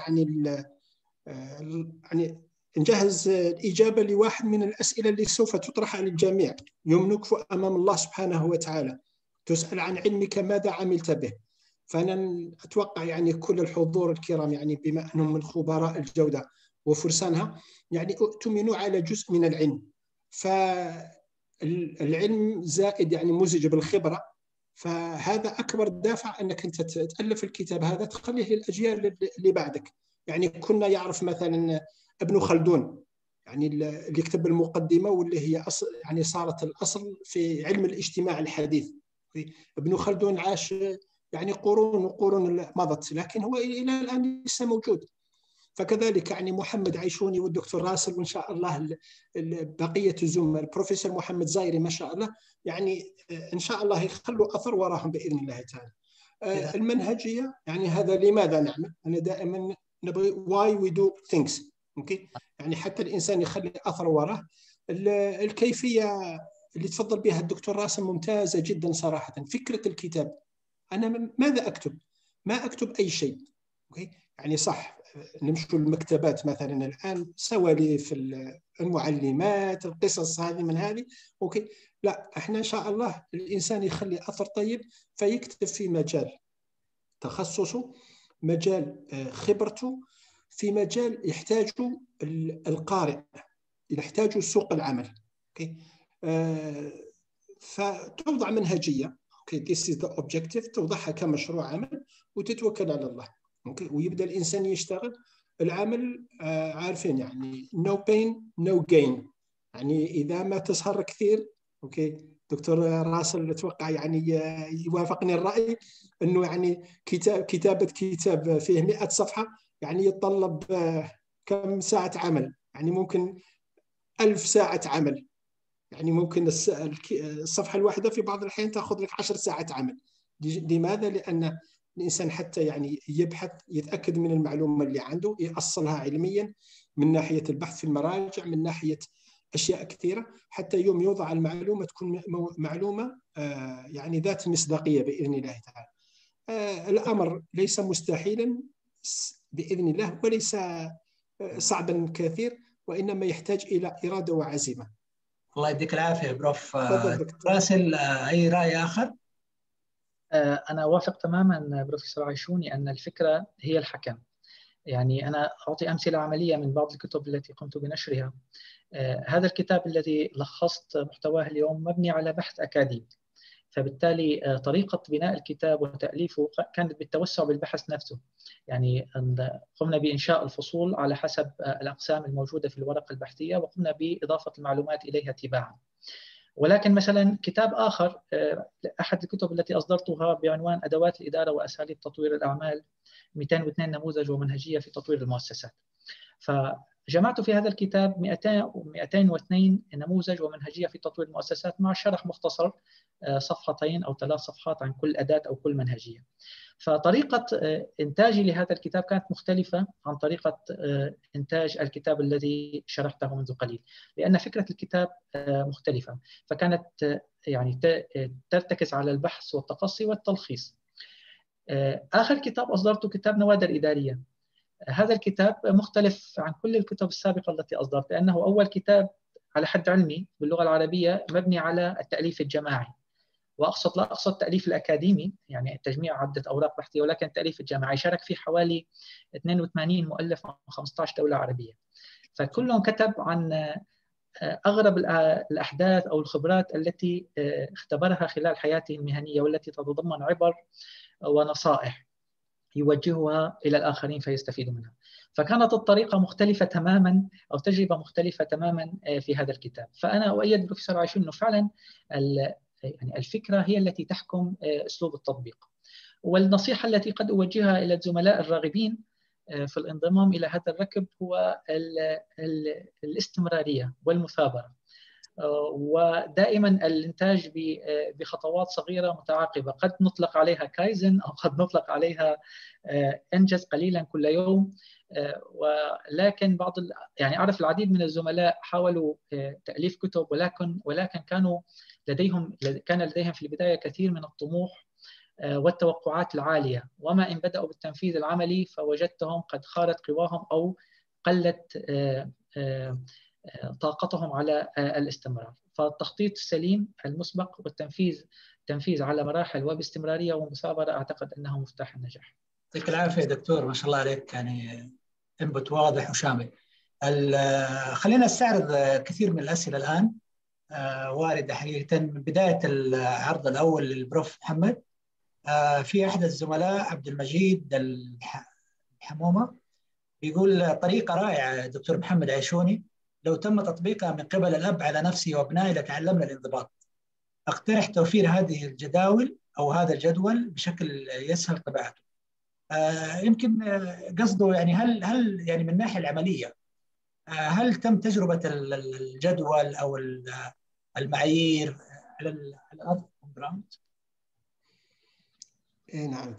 يعني نجهز الإجابة لواحد من الأسئلة اللي سوف تطرح على الجميع يوم نقف أمام الله سبحانه وتعالى، تسأل عن علمك ماذا عملت به. فأنا أتوقع يعني كل الحضور الكرام، يعني بما أنهم من خبراء الجودة وفرسانها، يعني اؤتمنوا على جزء من العلم، فالعلم زائد يعني مزج بالخبرة، فهذا أكبر دافع أنك أنت تألف الكتاب هذا تخليه للأجيال اللي بعدك. يعني كنا يعرف مثلا ابن خلدون، يعني اللي كتب المقدمة واللي هي يعني صارت الأصل في علم الاجتماع الحديث. ابن خلدون عاش يعني قرون وقرون مضت، لكن هو إلى الآن لسه موجود. فكذلك يعني محمد عيشوني والدكتور راسل، وإن شاء الله بقية الزملاء، البروفيسور محمد زايري ما شاء الله، يعني إن شاء الله يخلوا أثر وراهم بإذن الله تعالى. المنهجية يعني هذا لماذا نعمل؟ أنا دائما نبغي why we do things. أوكي؟ يعني حتى الإنسان يخلي أثر وراه. الكيفية اللي تفضل بها الدكتور راسل ممتازة جدا صراحة. فكرة الكتاب، أنا ماذا أكتب؟ ما أكتب أي شيء. أوكي؟ يعني صح نمشوا المكتبات مثلا الآن، سواليف المعلمات، القصص هذه من هذه، أوكي، لا احنا إن شاء الله الإنسان يخلي أثر طيب، فيكتب في مجال تخصصه، مجال خبرته، في مجال يحتاجه القارئ، يحتاجه سوق العمل. أوكي، فتوضع منهجية. أوكي، this is the objective، توضعها كمشروع عمل وتتوكل على الله. أوكي، ويبدأ الإنسان يشتغل العمل. عارفين يعني no pain no gain، يعني إذا ما تسهر كثير. أوكي، دكتور راسل أتوقع يعني يوافقني الرأي أنه يعني كتابة كتاب فيه 100 صفحة يعني يتطلب كم ساعة عمل، يعني ممكن 1000 ساعة عمل. يعني ممكن الصفحة الواحدة في بعض الأحيان تأخذ لك 10 ساعات عمل. لماذا؟ لأن الإنسان حتى يعني يبحث، يتأكد من المعلومة اللي عنده، يأصلها علميا من ناحية البحث في المراجع، من ناحية أشياء كثيرة، حتى يوم يوضع المعلومة تكون معلومة يعني ذات مصداقية بإذن الله تعالى. الأمر ليس مستحيلا بإذن الله، وليس صعبا كثير، وإنما يحتاج إلى إرادة وعزيمة. الله يديك العافية بروف. راسل، أي رأي آخر؟ أنا أوافق تماما بروفيسور عيشوني أن الفكرة هي الحكم. يعني أنا أعطي أمثلة عملية من بعض الكتب التي قمت بنشرها. هذا الكتاب الذي لخصت محتواه اليوم مبني على بحث أكاديمي، فبالتالي طريقة بناء الكتاب وتأليفه كانت بالتوسع بالبحث نفسه. يعني قمنا بإنشاء الفصول على حسب الأقسام الموجودة في الورقة البحثية، وقمنا بإضافة المعلومات إليها تباعا. ولكن مثلا كتاب آخر، أحد الكتب التي أصدرتها بعنوان أدوات الإدارة وأساليب تطوير الأعمال، 202 نموذج ومنهجية في تطوير المؤسسات. فجمعت في هذا الكتاب 202 نموذج ومنهجية في تطوير المؤسسات مع شرح مختصر صفحتين أو 3 صفحات عن كل أداة أو كل منهجية. فطريقة إنتاجي لهذا الكتاب كانت مختلفة عن طريقة إنتاج الكتاب الذي شرحته منذ قليل، لأن فكرة الكتاب مختلفة، فكانت يعني ترتكز على البحث والتقصي والتلخيص. آخر كتاب أصدرته كتاب نوادر إدارية. هذا الكتاب مختلف عن كل الكتب السابقة التي أصدرت، لأنه أول كتاب على حد علمي باللغة العربية مبني على التأليف الجماعي، لا أقصد التأليف الأكاديمي يعني تجميع عدة أوراق بحثية، ولكن التأليف الجماعي شارك فيه حوالي 82 مؤلف من 15 دولة عربية، فكلهم كتب عن أغرب الأحداث أو الخبرات التي اختبرها خلال حياته المهنية، والتي تتضمن عبر ونصائح يوجهها إلى الآخرين فيستفيدوا منها. فكانت الطريقة مختلفة تماما، أو تجربة مختلفة تماما في هذا الكتاب. فأنا أؤيد بروفيسور عايشون أنه فعلا يعني الفكرة هي التي تحكم أسلوب التطبيق. والنصيحة التي قد أوجهها إلى الزملاء الراغبين في الانضمام إلى هذا الركب هو الاستمرارية والمثابرة، ودائما الانتاج بخطوات صغيرة متعاقبة، قد نطلق عليها كايزن أو قد نطلق عليها انجز قليلا كل يوم. ولكن يعني أعرف العديد من الزملاء حاولوا تأليف كتب، ولكن كان لديهم في البداية كثير من الطموح والتوقعات العالية، وما إن بدأوا بالتنفيذ العملي فوجدتهم قد خارت قواهم أو قلت طاقتهم على الاستمرار. فالتخطيط السليم المسبق والتنفيذ على مراحل وباستمرارية ومثابرة أعتقد أنه مفتاح النجاح. يعطيك العافية دكتور، ما شاء الله عليك، يعني انبوت واضح وشامل. خلينا نستعرض كثير من الأسئلة الآن واردة حقيقة. من بداية العرض الأول للبروف محمد، في أحد الزملاء عبد المجيد الحمومة بيقول: طريقة رائعة دكتور محمد عيشوني، لو تم تطبيقها من قبل الأب على نفسي وأبنائي لتعلمنا الانضباط. أقترح توفير هذه الجداول أو هذا الجدول بشكل يسهل طباعته. يمكن قصده يعني هل يعني من الناحية العملية هل تم تجربة الجدول أو المعايير على الأرض؟ نعم،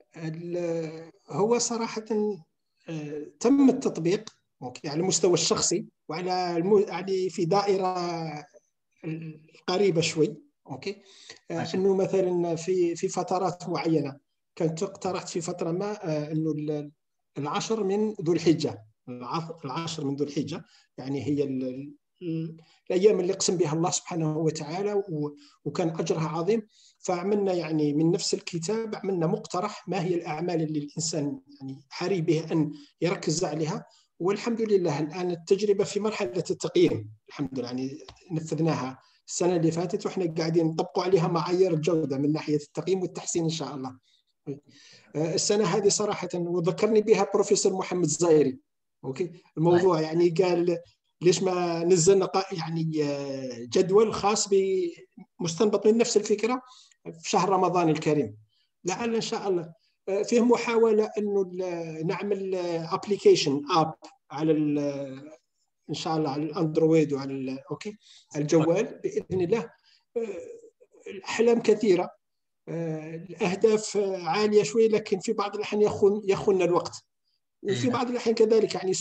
هو صراحة تم التطبيق على المستوى الشخصي وعلى يعني في دائرة قريبة شوي. انه مثلا في فترات معينة كنت اقترحت في فترة ما انه العشر من ذو الحجة، العشر من ذو الحجة يعني هي الأيام اللي قسم بها الله سبحانه وتعالى، وكان أجرها عظيم. فعملنا يعني من نفس الكتاب عملنا مقترح ما هي الأعمال اللي الإنسان يعني حري به أن يركز عليها. والحمد لله الآن التجربة في مرحلة التقييم، الحمد لله يعني نفذناها السنة اللي فاتت، وإحنا قاعدين نطبقوا عليها معايير الجودة من ناحية التقييم والتحسين إن شاء الله. السنة هذه صراحة وذكرني بها بروفيسور محمد زايري. الموضوع يعني قال ليش ما نزلنا يعني جدول خاص بمستنبط من نفس الفكرة في شهر رمضان الكريم، لعل إن شاء الله فيه محاولة أنه نعمل ابليكيشن اب على إن شاء الله على الأندرويد وعلى الجوال بإذن الله. الأحلام كثيرة، الأهداف عالية شوي، لكن في بعض الأحيان يخون الوقت، وفي بعض الأحيان كذلك يعني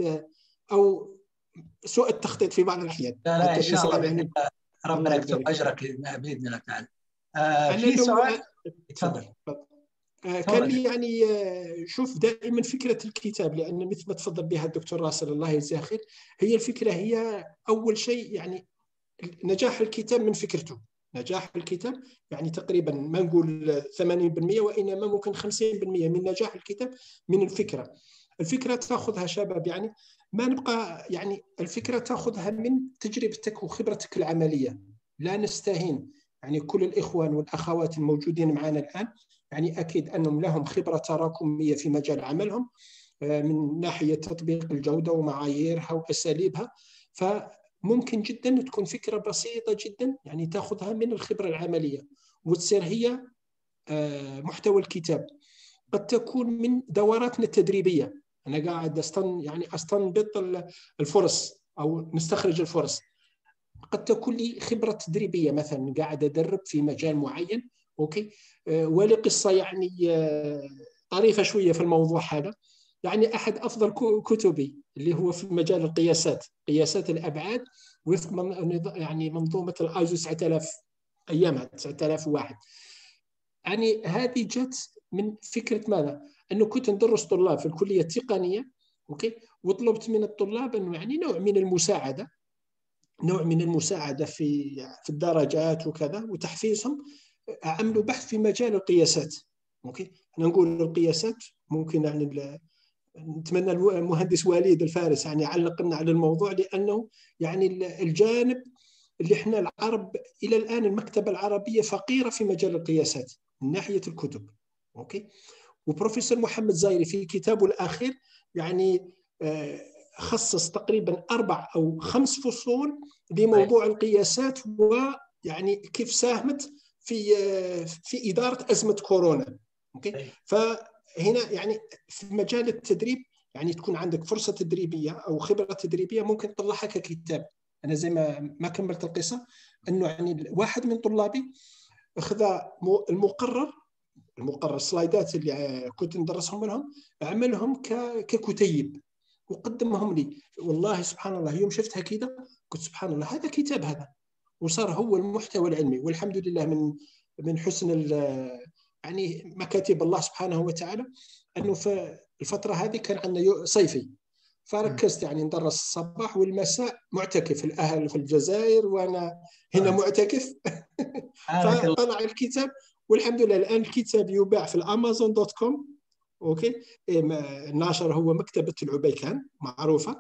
سوء التخطيط في بعض الأحيان. لا إن شاء الله بإذن الله ربنا يكتب أجرك بإذن الله تعالى. في سؤال، تفضل. كان لي يعني شوف دائما فكرة الكتاب، لأن مثل ما تفضل بها الدكتور راسل الله يجزاه خير، هي الفكرة هي أول شيء يعني نجاح الكتاب من فكرته. نجاح الكتاب يعني تقريبا ما نقول 80%، وإنما ممكن 50% من نجاح الكتاب من الفكرة. الفكرة تأخذها شباب يعني ما نبقى يعني الفكرة تأخذها من تجربتك وخبرتك العملية، لا نستهين يعني كل الإخوان والأخوات الموجودين معنا الآن يعني أكيد أنهم لهم خبرة تراكمية في مجال عملهم من ناحية تطبيق الجودة ومعاييرها وأساليبها. فممكن جدا تكون فكرة بسيطة جدا يعني تأخذها من الخبرة العملية وتصير هي محتوى الكتاب. قد تكون من دوراتنا التدريبية، أنا قاعد أستنبط الفرص أو نستخرج الفرص. قد تكون لي خبرة تدريبية مثلا قاعد أدرب في مجال معين، أوكي، ولي قصة يعني طريفة شوية في الموضوع هذا. يعني أحد أفضل كتبي اللي هو في مجال القياسات، قياسات الأبعاد وفق يعني منظومة الآيزو 9000 أيامها 9001. يعني هذه جت من فكرة ماذا؟ أنه كنت ندرس طلاب في الكلية التقنية، أوكي، وطلبت من الطلاب أنه يعني نوع من المساعدة في الدرجات وكذا وتحفيزهم. عملوا بحث في مجال القياسات، أوكي. أنا نقول القياسات ممكن يعني نتمنى المهندس وليد الفارس يعني يعلق لنا على الموضوع، لأنه يعني الجانب اللي احنا العرب إلى الآن المكتبة العربية فقيرة في مجال القياسات من ناحية الكتب، أوكي. وبروفيسور محمد زايري في كتابه الأخير يعني خصص تقريبا 4 أو 5 فصول لموضوع القياسات ويعني كيف ساهمت في إدارة أزمة كورونا، أوكي. فهنا يعني في مجال التدريب يعني تكون عندك فرصة تدريبية أو خبرة تدريبية ممكن تطلعها ككتاب. أنا زي ما كملت القصة أنه يعني واحد من طلابي أخذ المقرر السلايدات اللي كنت ندرسهم لهم، أعملهم ككتيب وقدمهم لي. والله سبحان الله يوم شفتها كذا قلت سبحان الله هذا كتاب هذا، وصار هو المحتوى العلمي. والحمد لله من حسن يعني مكاتب الله سبحانه وتعالى أنه في الفترة هذه كان عندنا صيفي، فركزت يعني ندرس الصباح والمساء معتكف، الأهل في الجزائر وأنا هنا معتكف. فطلع الكتاب والحمد لله الآن الكتاب يباع في الامازون.com، أوكي. الناشر هو مكتبة العبيكان معروفة.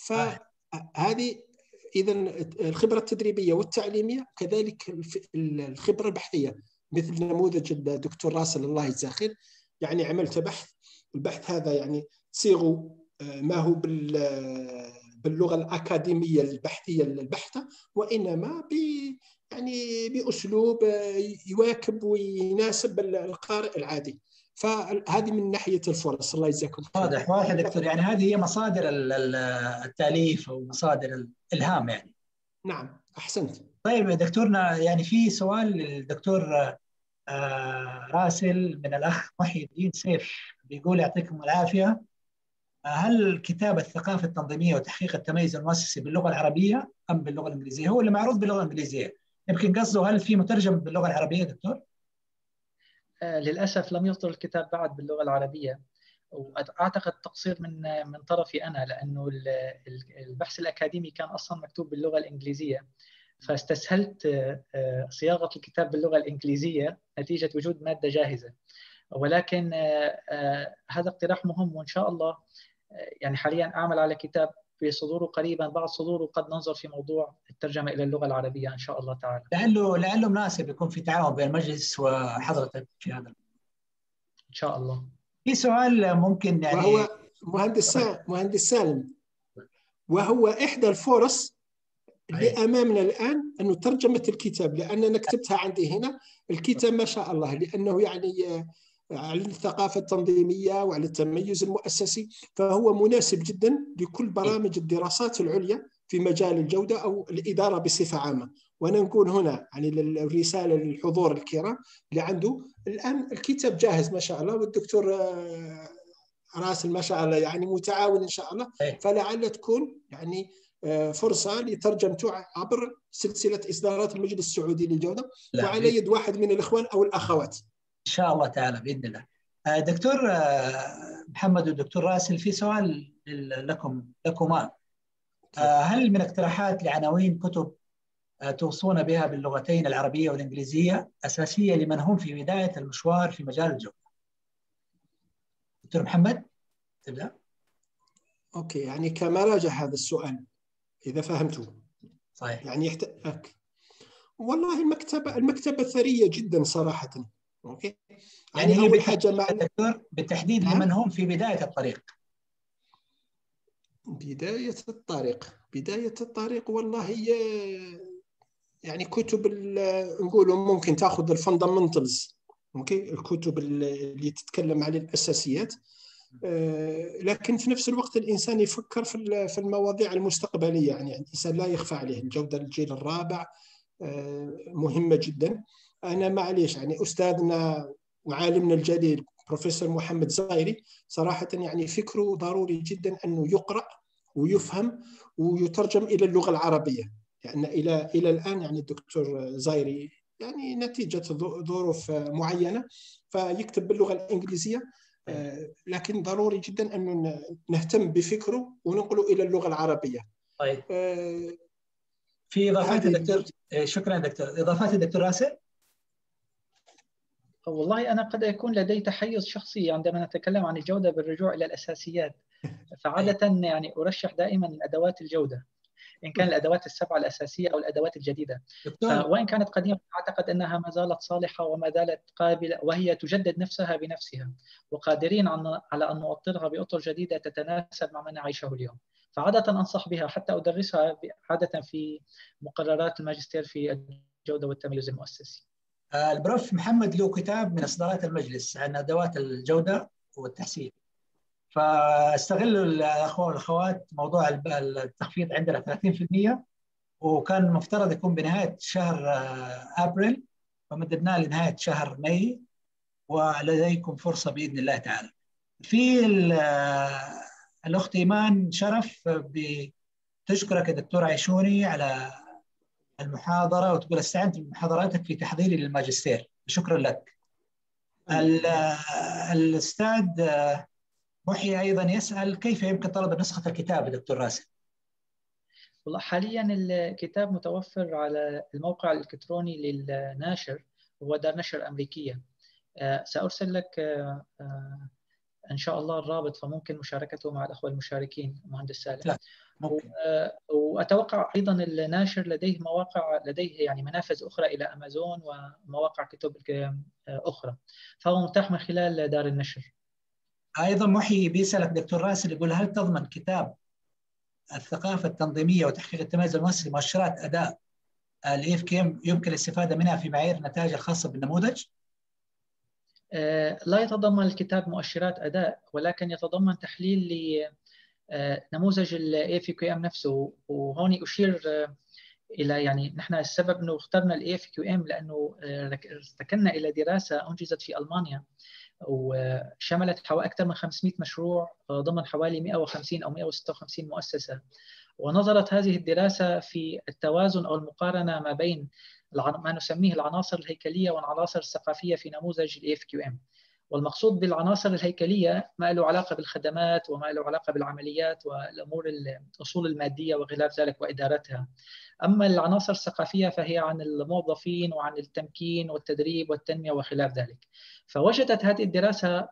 فهذه إذا الخبرة التدريبية والتعليمية، كذلك الخبرة البحثية مثل نموذج الدكتور راسل الله يجزاه خير. يعني عملت البحث هذا يعني صيغه ما هو باللغة الأكاديمية البحثية البحتة، وإنما يعني بأسلوب يواكب ويناسب القارئ العادي. فهذه من ناحية الفرص. الله يجزاكم خير. واضح دكتور، يعني هذه هي مصادر التأليف أو مصادر الإلهام يعني. نعم أحسنت. طيب دكتورنا، يعني في سؤال للدكتور راسل من الأخ محي الدين سيف، بيقول يعطيكم العافية، هل كتاب الثقافة التنظيمية وتحقيق التميز المؤسسي باللغة العربية أم باللغة الإنجليزية؟ هو اللي معروض باللغة الإنجليزية، يمكن قصده هل في مترجم باللغة العربية دكتور؟ للأسف لم يصدر الكتاب بعد باللغة العربية، وأعتقد تقصير من طرفي أنا، لأنه البحث الأكاديمي كان أصلا مكتوب باللغة الإنجليزية، فاستسهلت صياغة الكتاب باللغة الإنجليزية نتيجة وجود مادة جاهزة. ولكن هذا اقتراح مهم، وإن شاء الله يعني حاليا أعمل على كتاب بصدوره قريبا. بعد صدوره قد ننظر في موضوع الترجمة إلى اللغة العربية إن شاء الله تعالى. لعله مناسب يكون في تعاون بين المجلس وحضرتك في هذا. إن شاء الله. في سؤال ممكن يعني، وهو مهندس سالم، وهو إحدى الفرص اللي أمامنا الآن أنه ترجمة الكتاب، لأننا كتبتها عندي هنا الكتاب ما شاء الله، لأنه يعني على الثقافة التنظيمية وعلى التميز المؤسسي، فهو مناسب جدا لكل برامج الدراسات العليا في مجال الجودة أو الإدارة بصفة عامة. وأنا نقول هنا يعني الرسالة للحضور الكرام اللي عنده الآن الكتاب جاهز ما شاء الله، والدكتور راسل ما شاء الله يعني متعاون إن شاء الله، فلعل تكون يعني فرصة لترجمته عبر سلسلة إصدارات المجلس السعودي للجودة وعلى يد واحد من الإخوان أو الأخوات إن شاء الله تعالى بإذن الله. دكتور محمد والدكتور راسل، في سؤال لكما، هل من اقتراحات لعناوين كتب توصون بها باللغتين العربية والإنجليزية أساسية لمن هم في بداية المشوار في مجال الجودة؟ دكتور محمد تبدأ. أوكي، يعني كما راجع هذا السؤال إذا فهمته صحيح. يعني والله المكتبة ثرية جدا صراحة. اوكي، يعني هي اول حاجة مع دكتور بالتحديد لمن هم في بداية الطريق. بداية الطريق والله هي يعني كتب نقولوا ممكن تاخذ الفاندامنتالز، اوكي، الكتب اللي تتكلم عن الاساسيات، لكن في نفس الوقت الانسان يفكر في المواضيع المستقبليه. يعني الانسان لا يخفى عليه الجوده الجيل الرابع مهمه جدا. انا معليش يعني استاذنا وعالمنا الجليل بروفيسور محمد زايري صراحه يعني فكره ضروري جدا انه يقرا ويفهم ويترجم الى اللغه العربيه، لان الى الان يعني الدكتور زايري يعني نتيجه ظروف معينه فيكتب باللغه الانجليزيه، لكن ضروري جدا أن نهتم بفكره وننقله إلى اللغة العربية. طيب في إضافات يا دكتور؟ شكرا دكتور. إضافات الدكتور راسل؟ والله أنا قد يكون لدي تحيز شخصي عندما نتكلم عن الجودة بالرجوع إلى الأساسيات، فعادة يعني أرشح دائما أدوات الجودة إن كان الأدوات السبعة الأساسية أو الأدوات الجديدة، وإن كانت قديمة أعتقد أنها ما زالت صالحة وما زالت قابلة، وهي تجدد نفسها بنفسها، وقادرين على أن نوطنها بأطر جديدة تتناسب مع ما نعيشه اليوم. فعادة أنصح بها، حتى أدرسها عادة في مقررات الماجستير في الجودة والتميز المؤسسي. البروف محمد له كتاب من إصدارات المجلس عن أدوات الجودة والتحسين، فاستغل الأخوة والأخوات موضوع التخفيض عندنا 30%، وكان المفترض يكون بنهاية شهر أبريل، فمددناه لنهاية شهر ماي، ولديكم فرصة بإذن الله تعالى. في الأخت إيمان شرف بتشكرك يا دكتور عيشوني على المحاضرة، وتقول استعنت بمحاضراتك في تحضيري للماجستير، شكرا لك. الأستاذ محي أيضا يسأل كيف يمكن طلب نسخة الكتاب يا دكتور راسل؟ والله حاليا الكتاب متوفر على الموقع الإلكتروني للناشر، هو دار نشر أمريكية. سأرسل لك إن شاء الله الرابط، فممكن مشاركته مع الأخوة المشاركين مهندس سالم. وأتوقع أيضا الناشر لديه يعني منافذ أخرى إلى أمازون ومواقع كتب أخرى، فهو متاح من خلال دار النشر. أيضا محي بيسألك دكتور راسل، يقول هل تضمن كتاب الثقافة التنظيمية وتحقيق التميز المؤسسي مؤشرات أداء الإف كيم يمكن الاستفادة منها في معايير النتائج الخاصة بالنموذج؟ لا يتضمن الكتاب مؤشرات أداء، ولكن يتضمن تحليل لنموذج ال AFQM نفسه. وهون أشير إلى يعني نحن السبب أنه اخترنا ال AFQM لأنه ارتكلنا إلى دراسة أنجزت في ألمانيا، وشملت أكثر من 500 مشروع ضمن حوالي 150 أو 156 مؤسسة. ونظرت هذه الدراسة في التوازن أو المقارنة ما بين ما نسميه العناصر الهيكلية والعناصر الثقافية في نموذج ال AFQM. والمقصود بالعناصر الهيكلية ما له علاقة بالخدمات وما له علاقة بالعمليات والأمور الأصول المادية وغلاف ذلك وإدارتها. أما العناصر الثقافية فهي عن الموظفين وعن التمكين والتدريب والتنمية وخلاف ذلك. فوجدت هذه الدراسة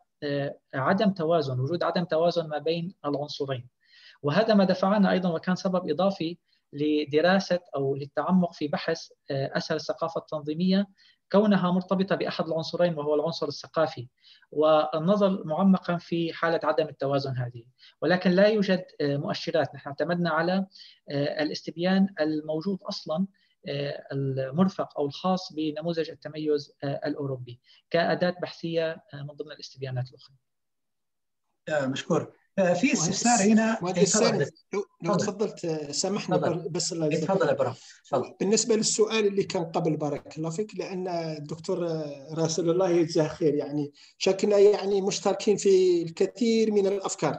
وجود عدم توازن ما بين العنصرين، وهذا ما دفعنا أيضا وكان سبب إضافي لدراسة أو للتعمق في بحث أثر الثقافة التنظيمية، كونها مرتبطة بأحد العنصرين وهو العنصر الثقافي، والنظر معمقا في حالة عدم التوازن هذه. ولكن لا يوجد مؤشرات، نحن اعتمدنا على الاستبيان الموجود أصلا المرفق أو الخاص بنموذج التميز الأوروبي كأداة بحثية من ضمن الاستبيانات الأخرى. مشكور. في استفسار هنا. لو تفضلت سامحني بس الله يجزاك. تفضل يا بروف. بالنسبه للسؤال اللي كان قبل، بارك الله فيك، لان الدكتور راسل الله يجزاه خير يعني شكلنا يعني مشتركين في الكثير من الافكار.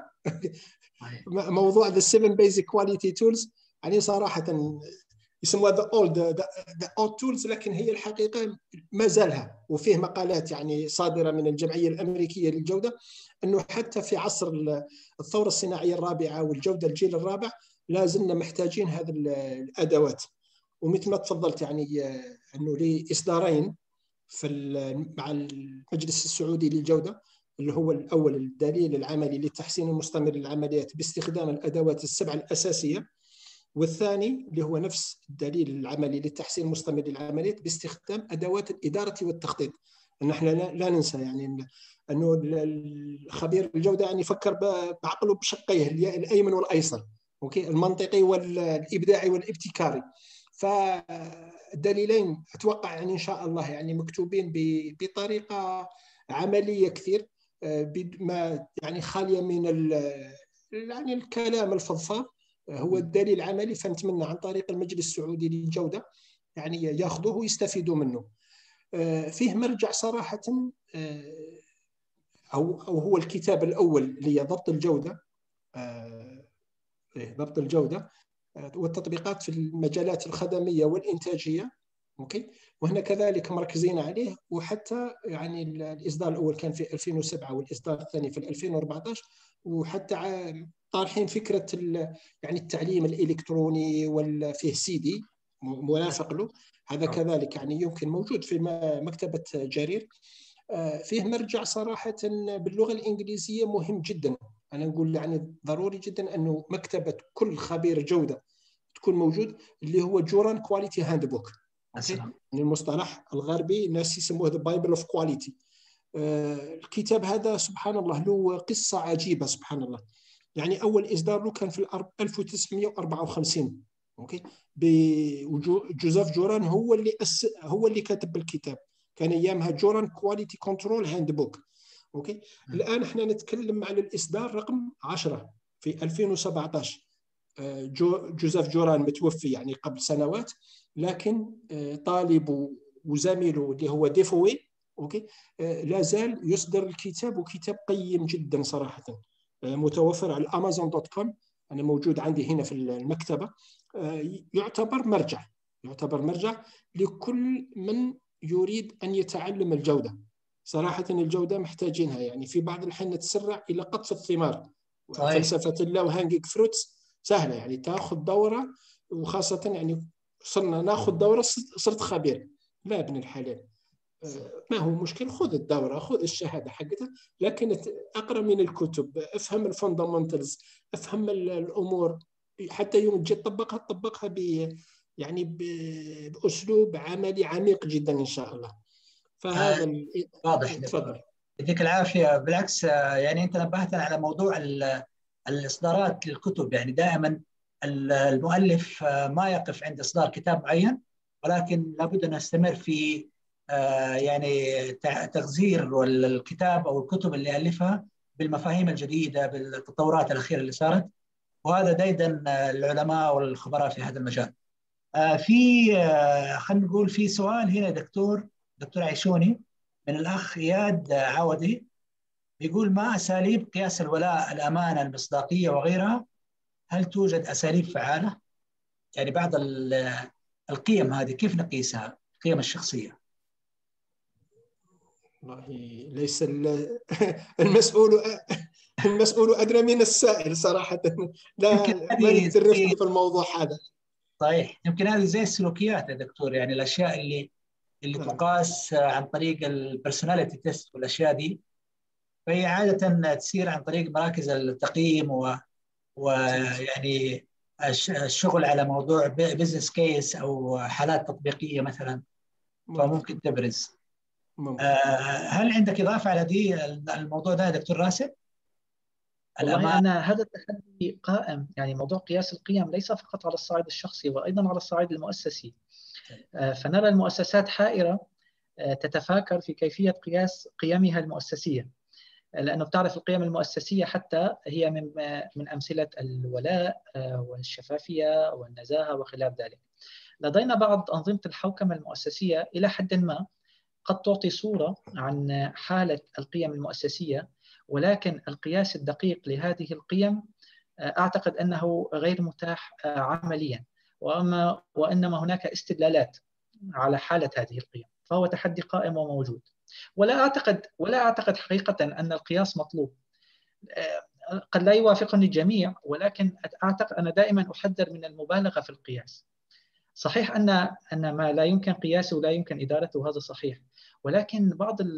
موضوع the 7 basic quality tools يعني صراحه يسموها the old tools، لكن هي الحقيقه ما زالها، وفيه مقالات يعني صادره من الجمعيه الامريكيه للجوده انه حتى في عصر الثوره الصناعيه الرابعه والجوده الجيل الرابع لا زلنا محتاجين هذه الادوات. ومثل ما تفضلت يعني انه لي اصدارين مع المجلس السعودي للجوده، اللي هو الاول الدليل العملي للتحسين المستمر للعمليات باستخدام الادوات السبع الاساسيه، والثاني اللي هو نفس الدليل العملي للتحسين المستمر للعمليات باستخدام أدوات الإدارة والتخطيط. نحن لا ننسى يعني أنه خبير الجودة يعني يفكر بعقله بشقيه، الأيمن والأيسر، أوكي، المنطقي والإبداعي والابتكاري. فالدليلين أتوقع يعني إن شاء الله يعني مكتوبين بطريقة عملية كثير، ما يعني خالية من يعني الكلام الفضفاض، هو الدليل العملي. فنتمنى عن طريق المجلس السعودي للجودة يعني ياخذوه ويستفيدوا منه. فيه مرجع صراحة، أو هو الكتاب الأول اللي هي ضبط الجودة، ضبط الجودة والتطبيقات في المجالات الخدمية والإنتاجية، أوكي. وهنا كذلك مركزين عليه، وحتى يعني الإصدار الأول كان في 2007 والإصدار الثاني في 2014، وحتى طارحين فكرة يعني التعليم الإلكتروني وفيه CD مرافق له، هذا كذلك يعني يمكن موجود في مكتبة جرير. فيه مرجع صراحة باللغة الإنجليزية مهم جدا. أنا نقول يعني ضروري جدا أنه مكتبة كل خبير جودة تكون موجود، اللي هو جوران كواليتي هاند بوك. السلام. من المصطلح الغربي الناس يسموه ذا بايبل اوف كواليتي. الكتاب هذا سبحان الله له قصة عجيبة سبحان الله. يعني أول إصدار له كان في 1954، أوكي، بجوزيف جوران هو اللي كتب الكتاب. كان أيامها جوران كواليتي كنترول هاند بوك، أوكي. الآن احنا نتكلم على الإصدار رقم 10 في 2017. جوزيف جوران متوفي يعني قبل سنوات، لكن طالب وزميله اللي هو ديفوي، أوكي، لا زال يصدر الكتاب، وكتاب قيم جدا صراحة. متوفر على amazon.com، أنا موجود عندي هنا في المكتبة. يعتبر مرجع لكل من يريد أن يتعلم الجودة. صراحة الجودة محتاجينها، يعني في بعض الأحيان نتسرع إلى قطف الثمار. فلسفة اللو هانجينج فروتس سهلة، يعني تأخذ دورة، وخاصة يعني صرنا نأخذ دورة صرت خبير. لا ابن الحلال، ما هو مشكل، خذ الدورة، خذ الشهادة حقتها، لكن أقرأ من الكتب، افهم الفوندامنتالز، افهم الأمور، حتى يوم تجي تطبقها يعني بأسلوب عملي عميق جدا إن شاء الله. فهذا واضح. تفضل. يديك العافية. بالعكس، يعني أنت نبهتنا على موضوع الإصدارات للكتب. يعني دائما المؤلف ما يقف عند إصدار كتاب معين، ولكن لابد أن يستمر في يعني تغزير الكتاب أو الكتب اللي ألفها بالمفاهيم الجديدة، بالتطورات الأخيرة اللي صارت، وهذا ديدا العلماء والخبراء في هذا المجال. في خلينا نقول في سؤال هنا دكتور عيشوني من الأخ إياد عودي، يقول: ما أساليب قياس الولاء، الأمانة، المصداقية وغيرها؟ هل توجد أساليب فعالة؟ يعني بعض القيم هذه كيف نقيسها، القيم الشخصية؟ والله ليس المسؤول أدرى من السائل صراحة. لا، ما نتدرب في الموضوع هذا. صحيح، يمكن هذه زي السلوكيات يا دكتور، يعني الأشياء اللي تقاس عن طريق البرسوناليتي تيست والأشياء دي، فهي عادة تسير عن طريق مراكز التقييم ويعني الشغل على موضوع بزنس كيس أو حالات تطبيقية مثلا، فممكن تبرز. هل عندك إضافة على دي الموضوع ده دكتور راسل؟ والله أنا هذا التحدي قائم، يعني موضوع قياس القيم ليس فقط على الصعيد الشخصي وأيضا على الصعيد المؤسسي. فنرى المؤسسات حائرة تتفاكر في كيفية قياس قيمها المؤسسية، لأنه بتعرف القيم المؤسسية حتى هي من أمثلة الولاء والشفافية والنزاهة وخلاف ذلك. لدينا بعض أنظمة الحوكمة المؤسسية إلى حد ما قد تعطي صورة عن حالة القيم المؤسسية، ولكن القياس الدقيق لهذه القيم أعتقد أنه غير متاح عمليا، وإنما هناك استدلالات على حالة هذه القيم، فهو تحدي قائم وموجود. ولا أعتقد حقيقة أن القياس مطلوب. قد لا يوافقني الجميع، ولكن أعتقد أنا دائما أحذر من المبالغة في القياس. صحيح أن ما لا يمكن قياسه لا يمكن إدارته، هذا صحيح، ولكن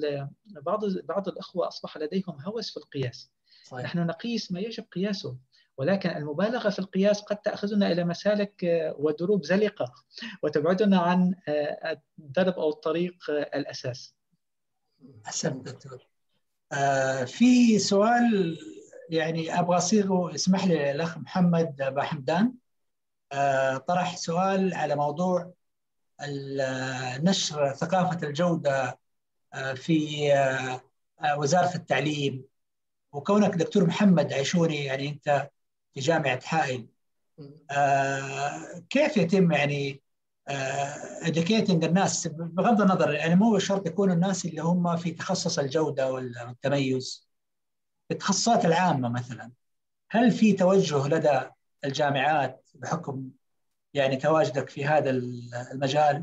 بعض الأخوة أصبح لديهم هوس في القياس. صحيح. نحن نقيس ما يجب قياسه، ولكن المبالغة في القياس قد تأخذنا إلى مسالك ودروب زلقة وتبعدنا عن الدرب أو الطريق الأساس. أحسنت دكتور. في سؤال يعني أبغى أصيغه، اسمح لي الأخ محمد بحمدان طرح سؤال على موضوع نشر ثقافة الجودة في وزارة التعليم، وكونك دكتور محمد عيشوني يعني أنت في جامعة حائل، كيف يتم يعني educating الناس بغض النظر، يعني مو شرط يكونوا الناس اللي هم في تخصص الجودة والتميز، في التخصصات العامة مثلا، هل في توجه لدى الجامعات بحكم يعني تواجدك في هذا المجال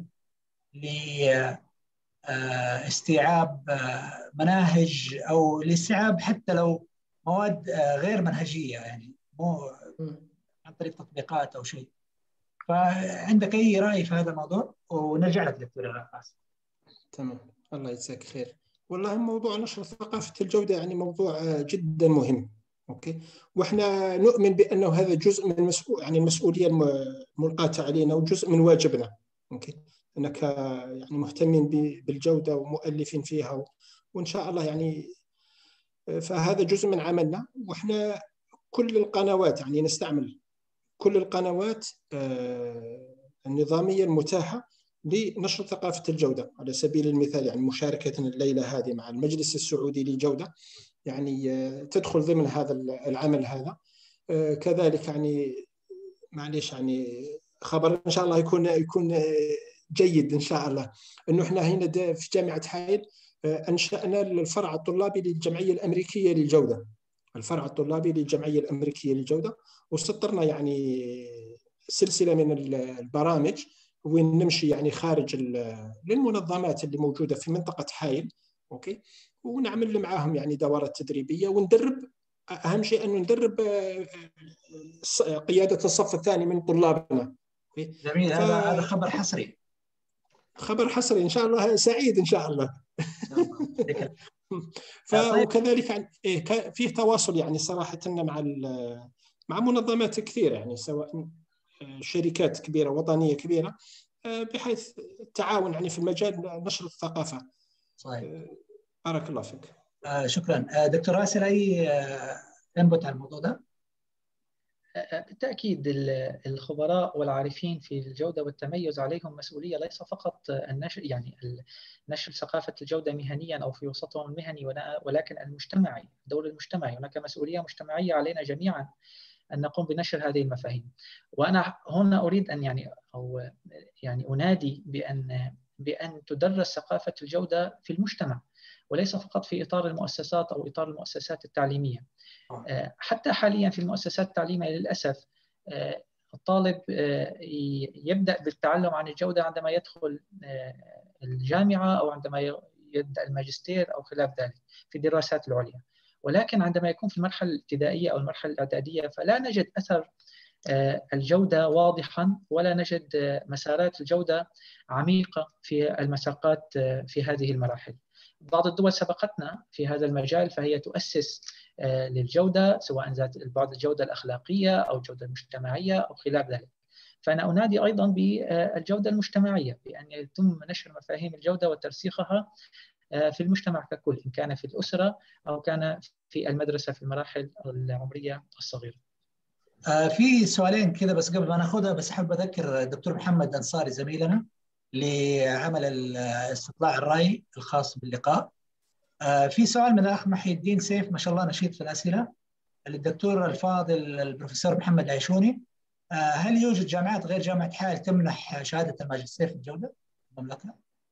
لاستيعاب مناهج أو لاستيعاب حتى لو مواد غير منهجية، يعني مو عن طريق تطبيقات أو شيء؟ فعندك أي رأي في هذا الموضوع؟ ونرجع لك دكتور الرقاص. تمام، الله يجزاك خير. والله موضوع نشر ثقافة الجودة يعني موضوع جدا مهم. اوكي، واحنا نؤمن بانه هذا جزء من يعني المسؤوليه الملقاه علينا وجزء من واجبنا. اوكي، انك يعني مهتمين بالجوده ومؤلفين فيها، وان شاء الله يعني فهذا جزء من عملنا. واحنا كل القنوات يعني نستعمل كل القنوات النظاميه المتاحه لنشر ثقافه الجوده. على سبيل المثال يعني مشاركتنا الليله هذه مع المجلس السعودي للجوده يعني تدخل ضمن هذا العمل هذا. كذلك يعني معليش يعني خبر ان شاء الله يكون جيد ان شاء الله، انه احنا هنا في جامعه حائل انشانا الفرع الطلابي للجمعيه الامريكيه للجوده، الفرع الطلابي للجمعيه الامريكيه للجوده، وسطرنا يعني سلسله من البرامج وين نمشي يعني خارج للمنظمات اللي موجوده في منطقه حائل. اوكي، ونعمل معاهم يعني دورات تدريبيه وندرب. اهم شيء انه ندرب قياده الصف الثاني من طلابنا. جميل، هذا خبر حصري. خبر حصري ان شاء الله، سعيد ان شاء الله. وكذلك فيه تواصل يعني صراحه مع منظمات كثيره، يعني سواء شركات كبيره وطنيه كبيره، بحيث التعاون يعني في المجال نشر الثقافه. صحيح. بارك الله فيك. شكرا. دكتور راسل، اي انبوت على الموضوع ده؟ بالتأكيد الخبراء والعارفين في الجودة والتميز عليهم مسؤولية، ليس فقط النشر يعني نشر ثقافة الجودة مهنيا أو في وسطهم المهني، ولكن المجتمعي، الدور المجتمعي. هناك مسؤولية مجتمعية علينا جميعا أن نقوم بنشر هذه المفاهيم. وأنا هنا أريد أن يعني أنادي بأن تدرس ثقافة الجودة في المجتمع، وليس فقط في إطار المؤسسات أو إطار المؤسسات التعليمية. حتى حاليا في المؤسسات التعليمية للأسف الطالب يبدأ بالتعلم عن الجودة عندما يدخل الجامعة أو عندما يبدأ الماجستير أو خلاف ذلك في الدراسات العليا، ولكن عندما يكون في المرحلة الابتدائية أو المرحلة الإعدادية فلا نجد أثر الجودة واضحا، ولا نجد مسارات الجودة عميقة في المساقات في هذه المراحل. بعض الدول سبقتنا في هذا المجال، فهي تؤسس للجودة سواء ذات بعض الجودة الأخلاقية أو الجودة المجتمعية أو خلاف ذلك. فأنا أنادي أيضا بالجودة المجتمعية، بأن يتم نشر مفاهيم الجودة وترسيخها في المجتمع ككل، إن كان في الأسرة أو كان في المدرسة في المراحل العمرية الصغيرة. في سؤالين كذا بس قبل ما ناخذها، بس حابب أذكر الدكتور محمد أنصاري زميلنا لعمل استطلاع الرأي الخاص باللقاء. في سؤال من الأخ محي الدين سيف، ما شاء الله نشيط في الأسئلة، للدكتور الفاضل البروفيسور محمد عيشوني. هل يوجد جامعات غير جامعة حائل تمنح شهادة الماجستير في الجودة في المملكة؟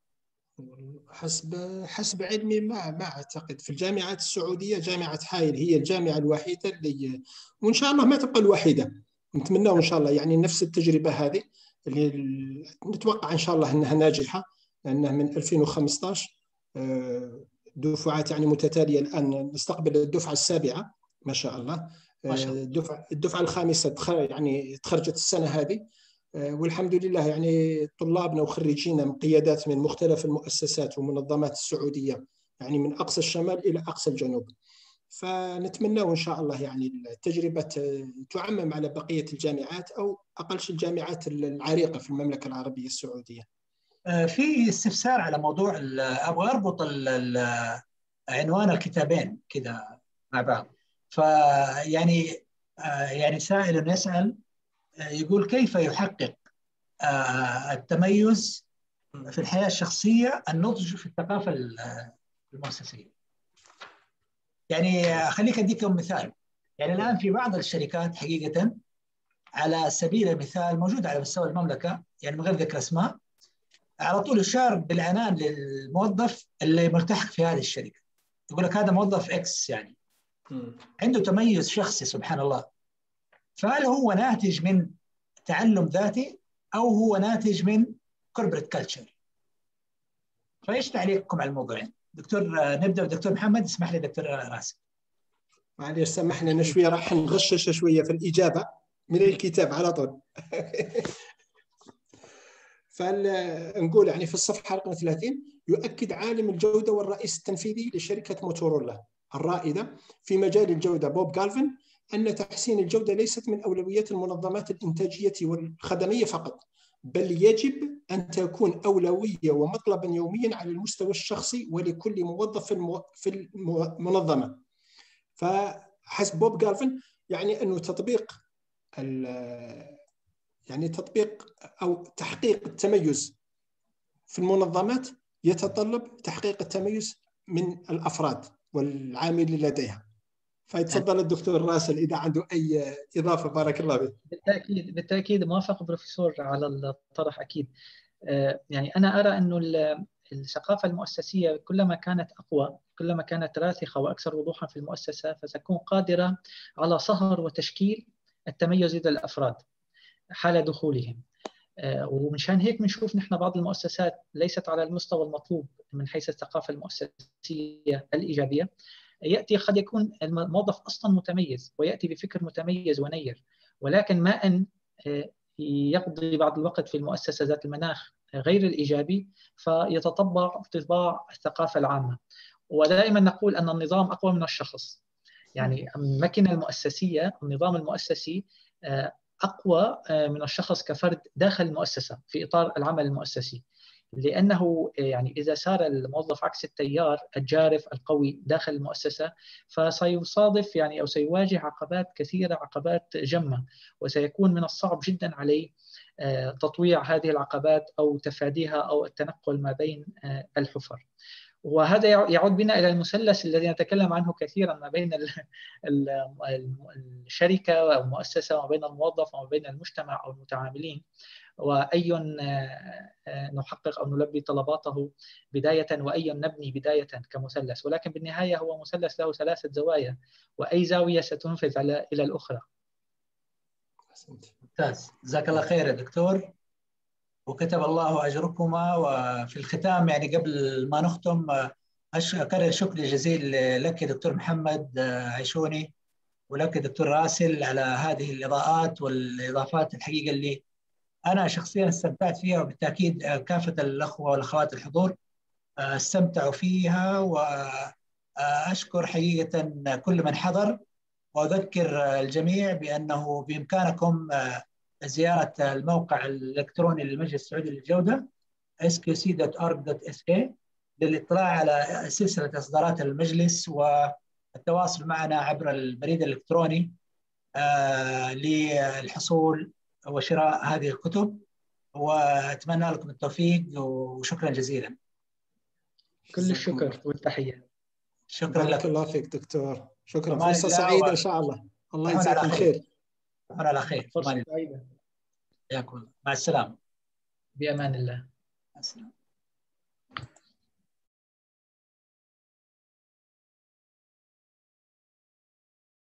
حسب علمي ما أعتقد. في الجامعات السعودية جامعة حائل هي الجامعة الوحيدة اللي، وإن شاء الله ما تبقى الوحيدة، نتمنى إن شاء الله يعني نفس التجربة هذه اللي نتوقع إن شاء الله أنها ناجحة، لأنها من 2015 دفعات يعني متتالية. الآن نستقبل الدفعة السابعة ما شاء الله. الدفعة الخامسة يعني تخرجت السنة هذه، والحمد لله يعني طلابنا وخريجينا من قيادات من مختلف المؤسسات ومنظمات السعودية، يعني من أقصى الشمال إلى أقصى الجنوب. فنتمنى إن شاء الله يعني التجربة تعمم على بقية الجامعات أو أقل شيء الجامعات العريقة في المملكة العربية السعودية. في استفسار على موضوع ابغى اربط عنوان الكتابين كذا مع بعض. فيعني يعني سائل يسأل يقول كيف يحقق التميز في الحياة الشخصية النضج في الثقافة المؤسسية؟ يعني خليك أديكم مثال. يعني الآن في بعض الشركات حقيقة على سبيل المثال موجودة على مستوى المملكة، يعني من غير ذكر أسماء، على طول يشار بالعنان للموظف اللي ملتحق في هذه الشركة، يقول لك هذا موظف إكس، يعني عنده تميز شخصي سبحان الله. فهل هو ناتج من تعلم ذاتي أو هو ناتج من كوربريت كلتشر؟ فإيش تعليقكم على الموضوعين؟ دكتور نبدأ بدكتور محمد، اسمح لي دكتور راسل. معليش سامحنا أنا شوية راح نغشش شوية في الإجابة من الكتاب على طول. فنقول يعني في الصفحة رقم 30 يؤكد عالم الجودة والرئيس التنفيذي لشركة موتورولا الرائدة في مجال الجودة بوب غالفن أن تحسين الجودة ليست من أولويات المنظمات الإنتاجية والخدمية فقط، بل يجب أن تكون أولوية ومطلبا يوميا على المستوى الشخصي ولكل موظف في المنظمة. فحسب بوب غالفن يعني أنه تطبيق أو تحقيق التميز في المنظمات يتطلب تحقيق التميز من الأفراد والعاملين لديها. فيتفضل الدكتور راسل إذا عنده أي إضافة. بارك الله فيك. بالتأكيد موافق بروفيسور على الطرح أكيد. يعني أنا أرى أنه الثقافة المؤسسية كلما كانت أقوى، كلما كانت راسخة وأكثر وضوحا في المؤسسة، فتكون قادرة على صهر وتشكيل التميز لدى الأفراد حال دخولهم. ومشان هيك بنشوف نحن بعض المؤسسات ليست على المستوى المطلوب من حيث الثقافة المؤسسية الإيجابية. يأتي قد يكون الموظف أصلا متميز ويأتي بفكر متميز ونير، ولكن ما أن يقضي بعض الوقت في المؤسسة ذات المناخ غير الإيجابي فيتطبع طباع الثقافة العامة. ودائما نقول أن النظام أقوى من الشخص. يعني الماكينة المؤسسية، النظام المؤسسي أقوى من الشخص كفرد داخل المؤسسة في إطار العمل المؤسسي، لأنه يعني إذا سار الموظف عكس التيار الجارف القوي داخل المؤسسة فسيصادف يعني أو سيواجه عقبات كثيرة، عقبات جمة، وسيكون من الصعب جدا عليه تطويع هذه العقبات أو تفاديها أو التنقل ما بين الحفر. وهذا يعود بنا إلى المثلث الذي نتكلم عنه كثيرا ما بين الشركة أو المؤسسة وما بين الموظف وما بين المجتمع أو المتعاملين، وأي نحقق أو نلبي طلباته بداية وأي نبني بداية كمثلث، ولكن بالنهاية هو مثلث له 3 زوايا وأي زاوية ستنفذ إلى الأخرى. ممتاز، جزاك الله خير يا دكتور وكتب الله أجركما. وفي الختام يعني قبل ما نختم أكرر شكري الجزيل لك يا دكتور محمد عيشوني ولك دكتور راسل على هذه الإضاءات والإضافات الحقيقة اللي أنا شخصيا استمتعت فيها، وبالتأكيد كافة الأخوة والأخوات الحضور استمتعوا فيها. وأشكر حقيقة كل من حضر، وأذكر الجميع بأنه بإمكانكم زيارة الموقع الإلكتروني للمجلس السعودي للجودة sqc.org.sa للاطلاع على سلسلة إصدارات المجلس والتواصل معنا عبر البريد الإلكتروني للحصول وشراء هذه الكتب. وأتمنى لكم التوفيق وشكرا جزيلا. كل الشكر والتحية. شكرا لك. بارك الله فيك دكتور. شكرا. فرصة سعيدة إن شاء الله. الله يجزاكم خير. على خير. فرصة سعيدة. حياكم الله. مع السلامة. بأمان الله. مع السلامة.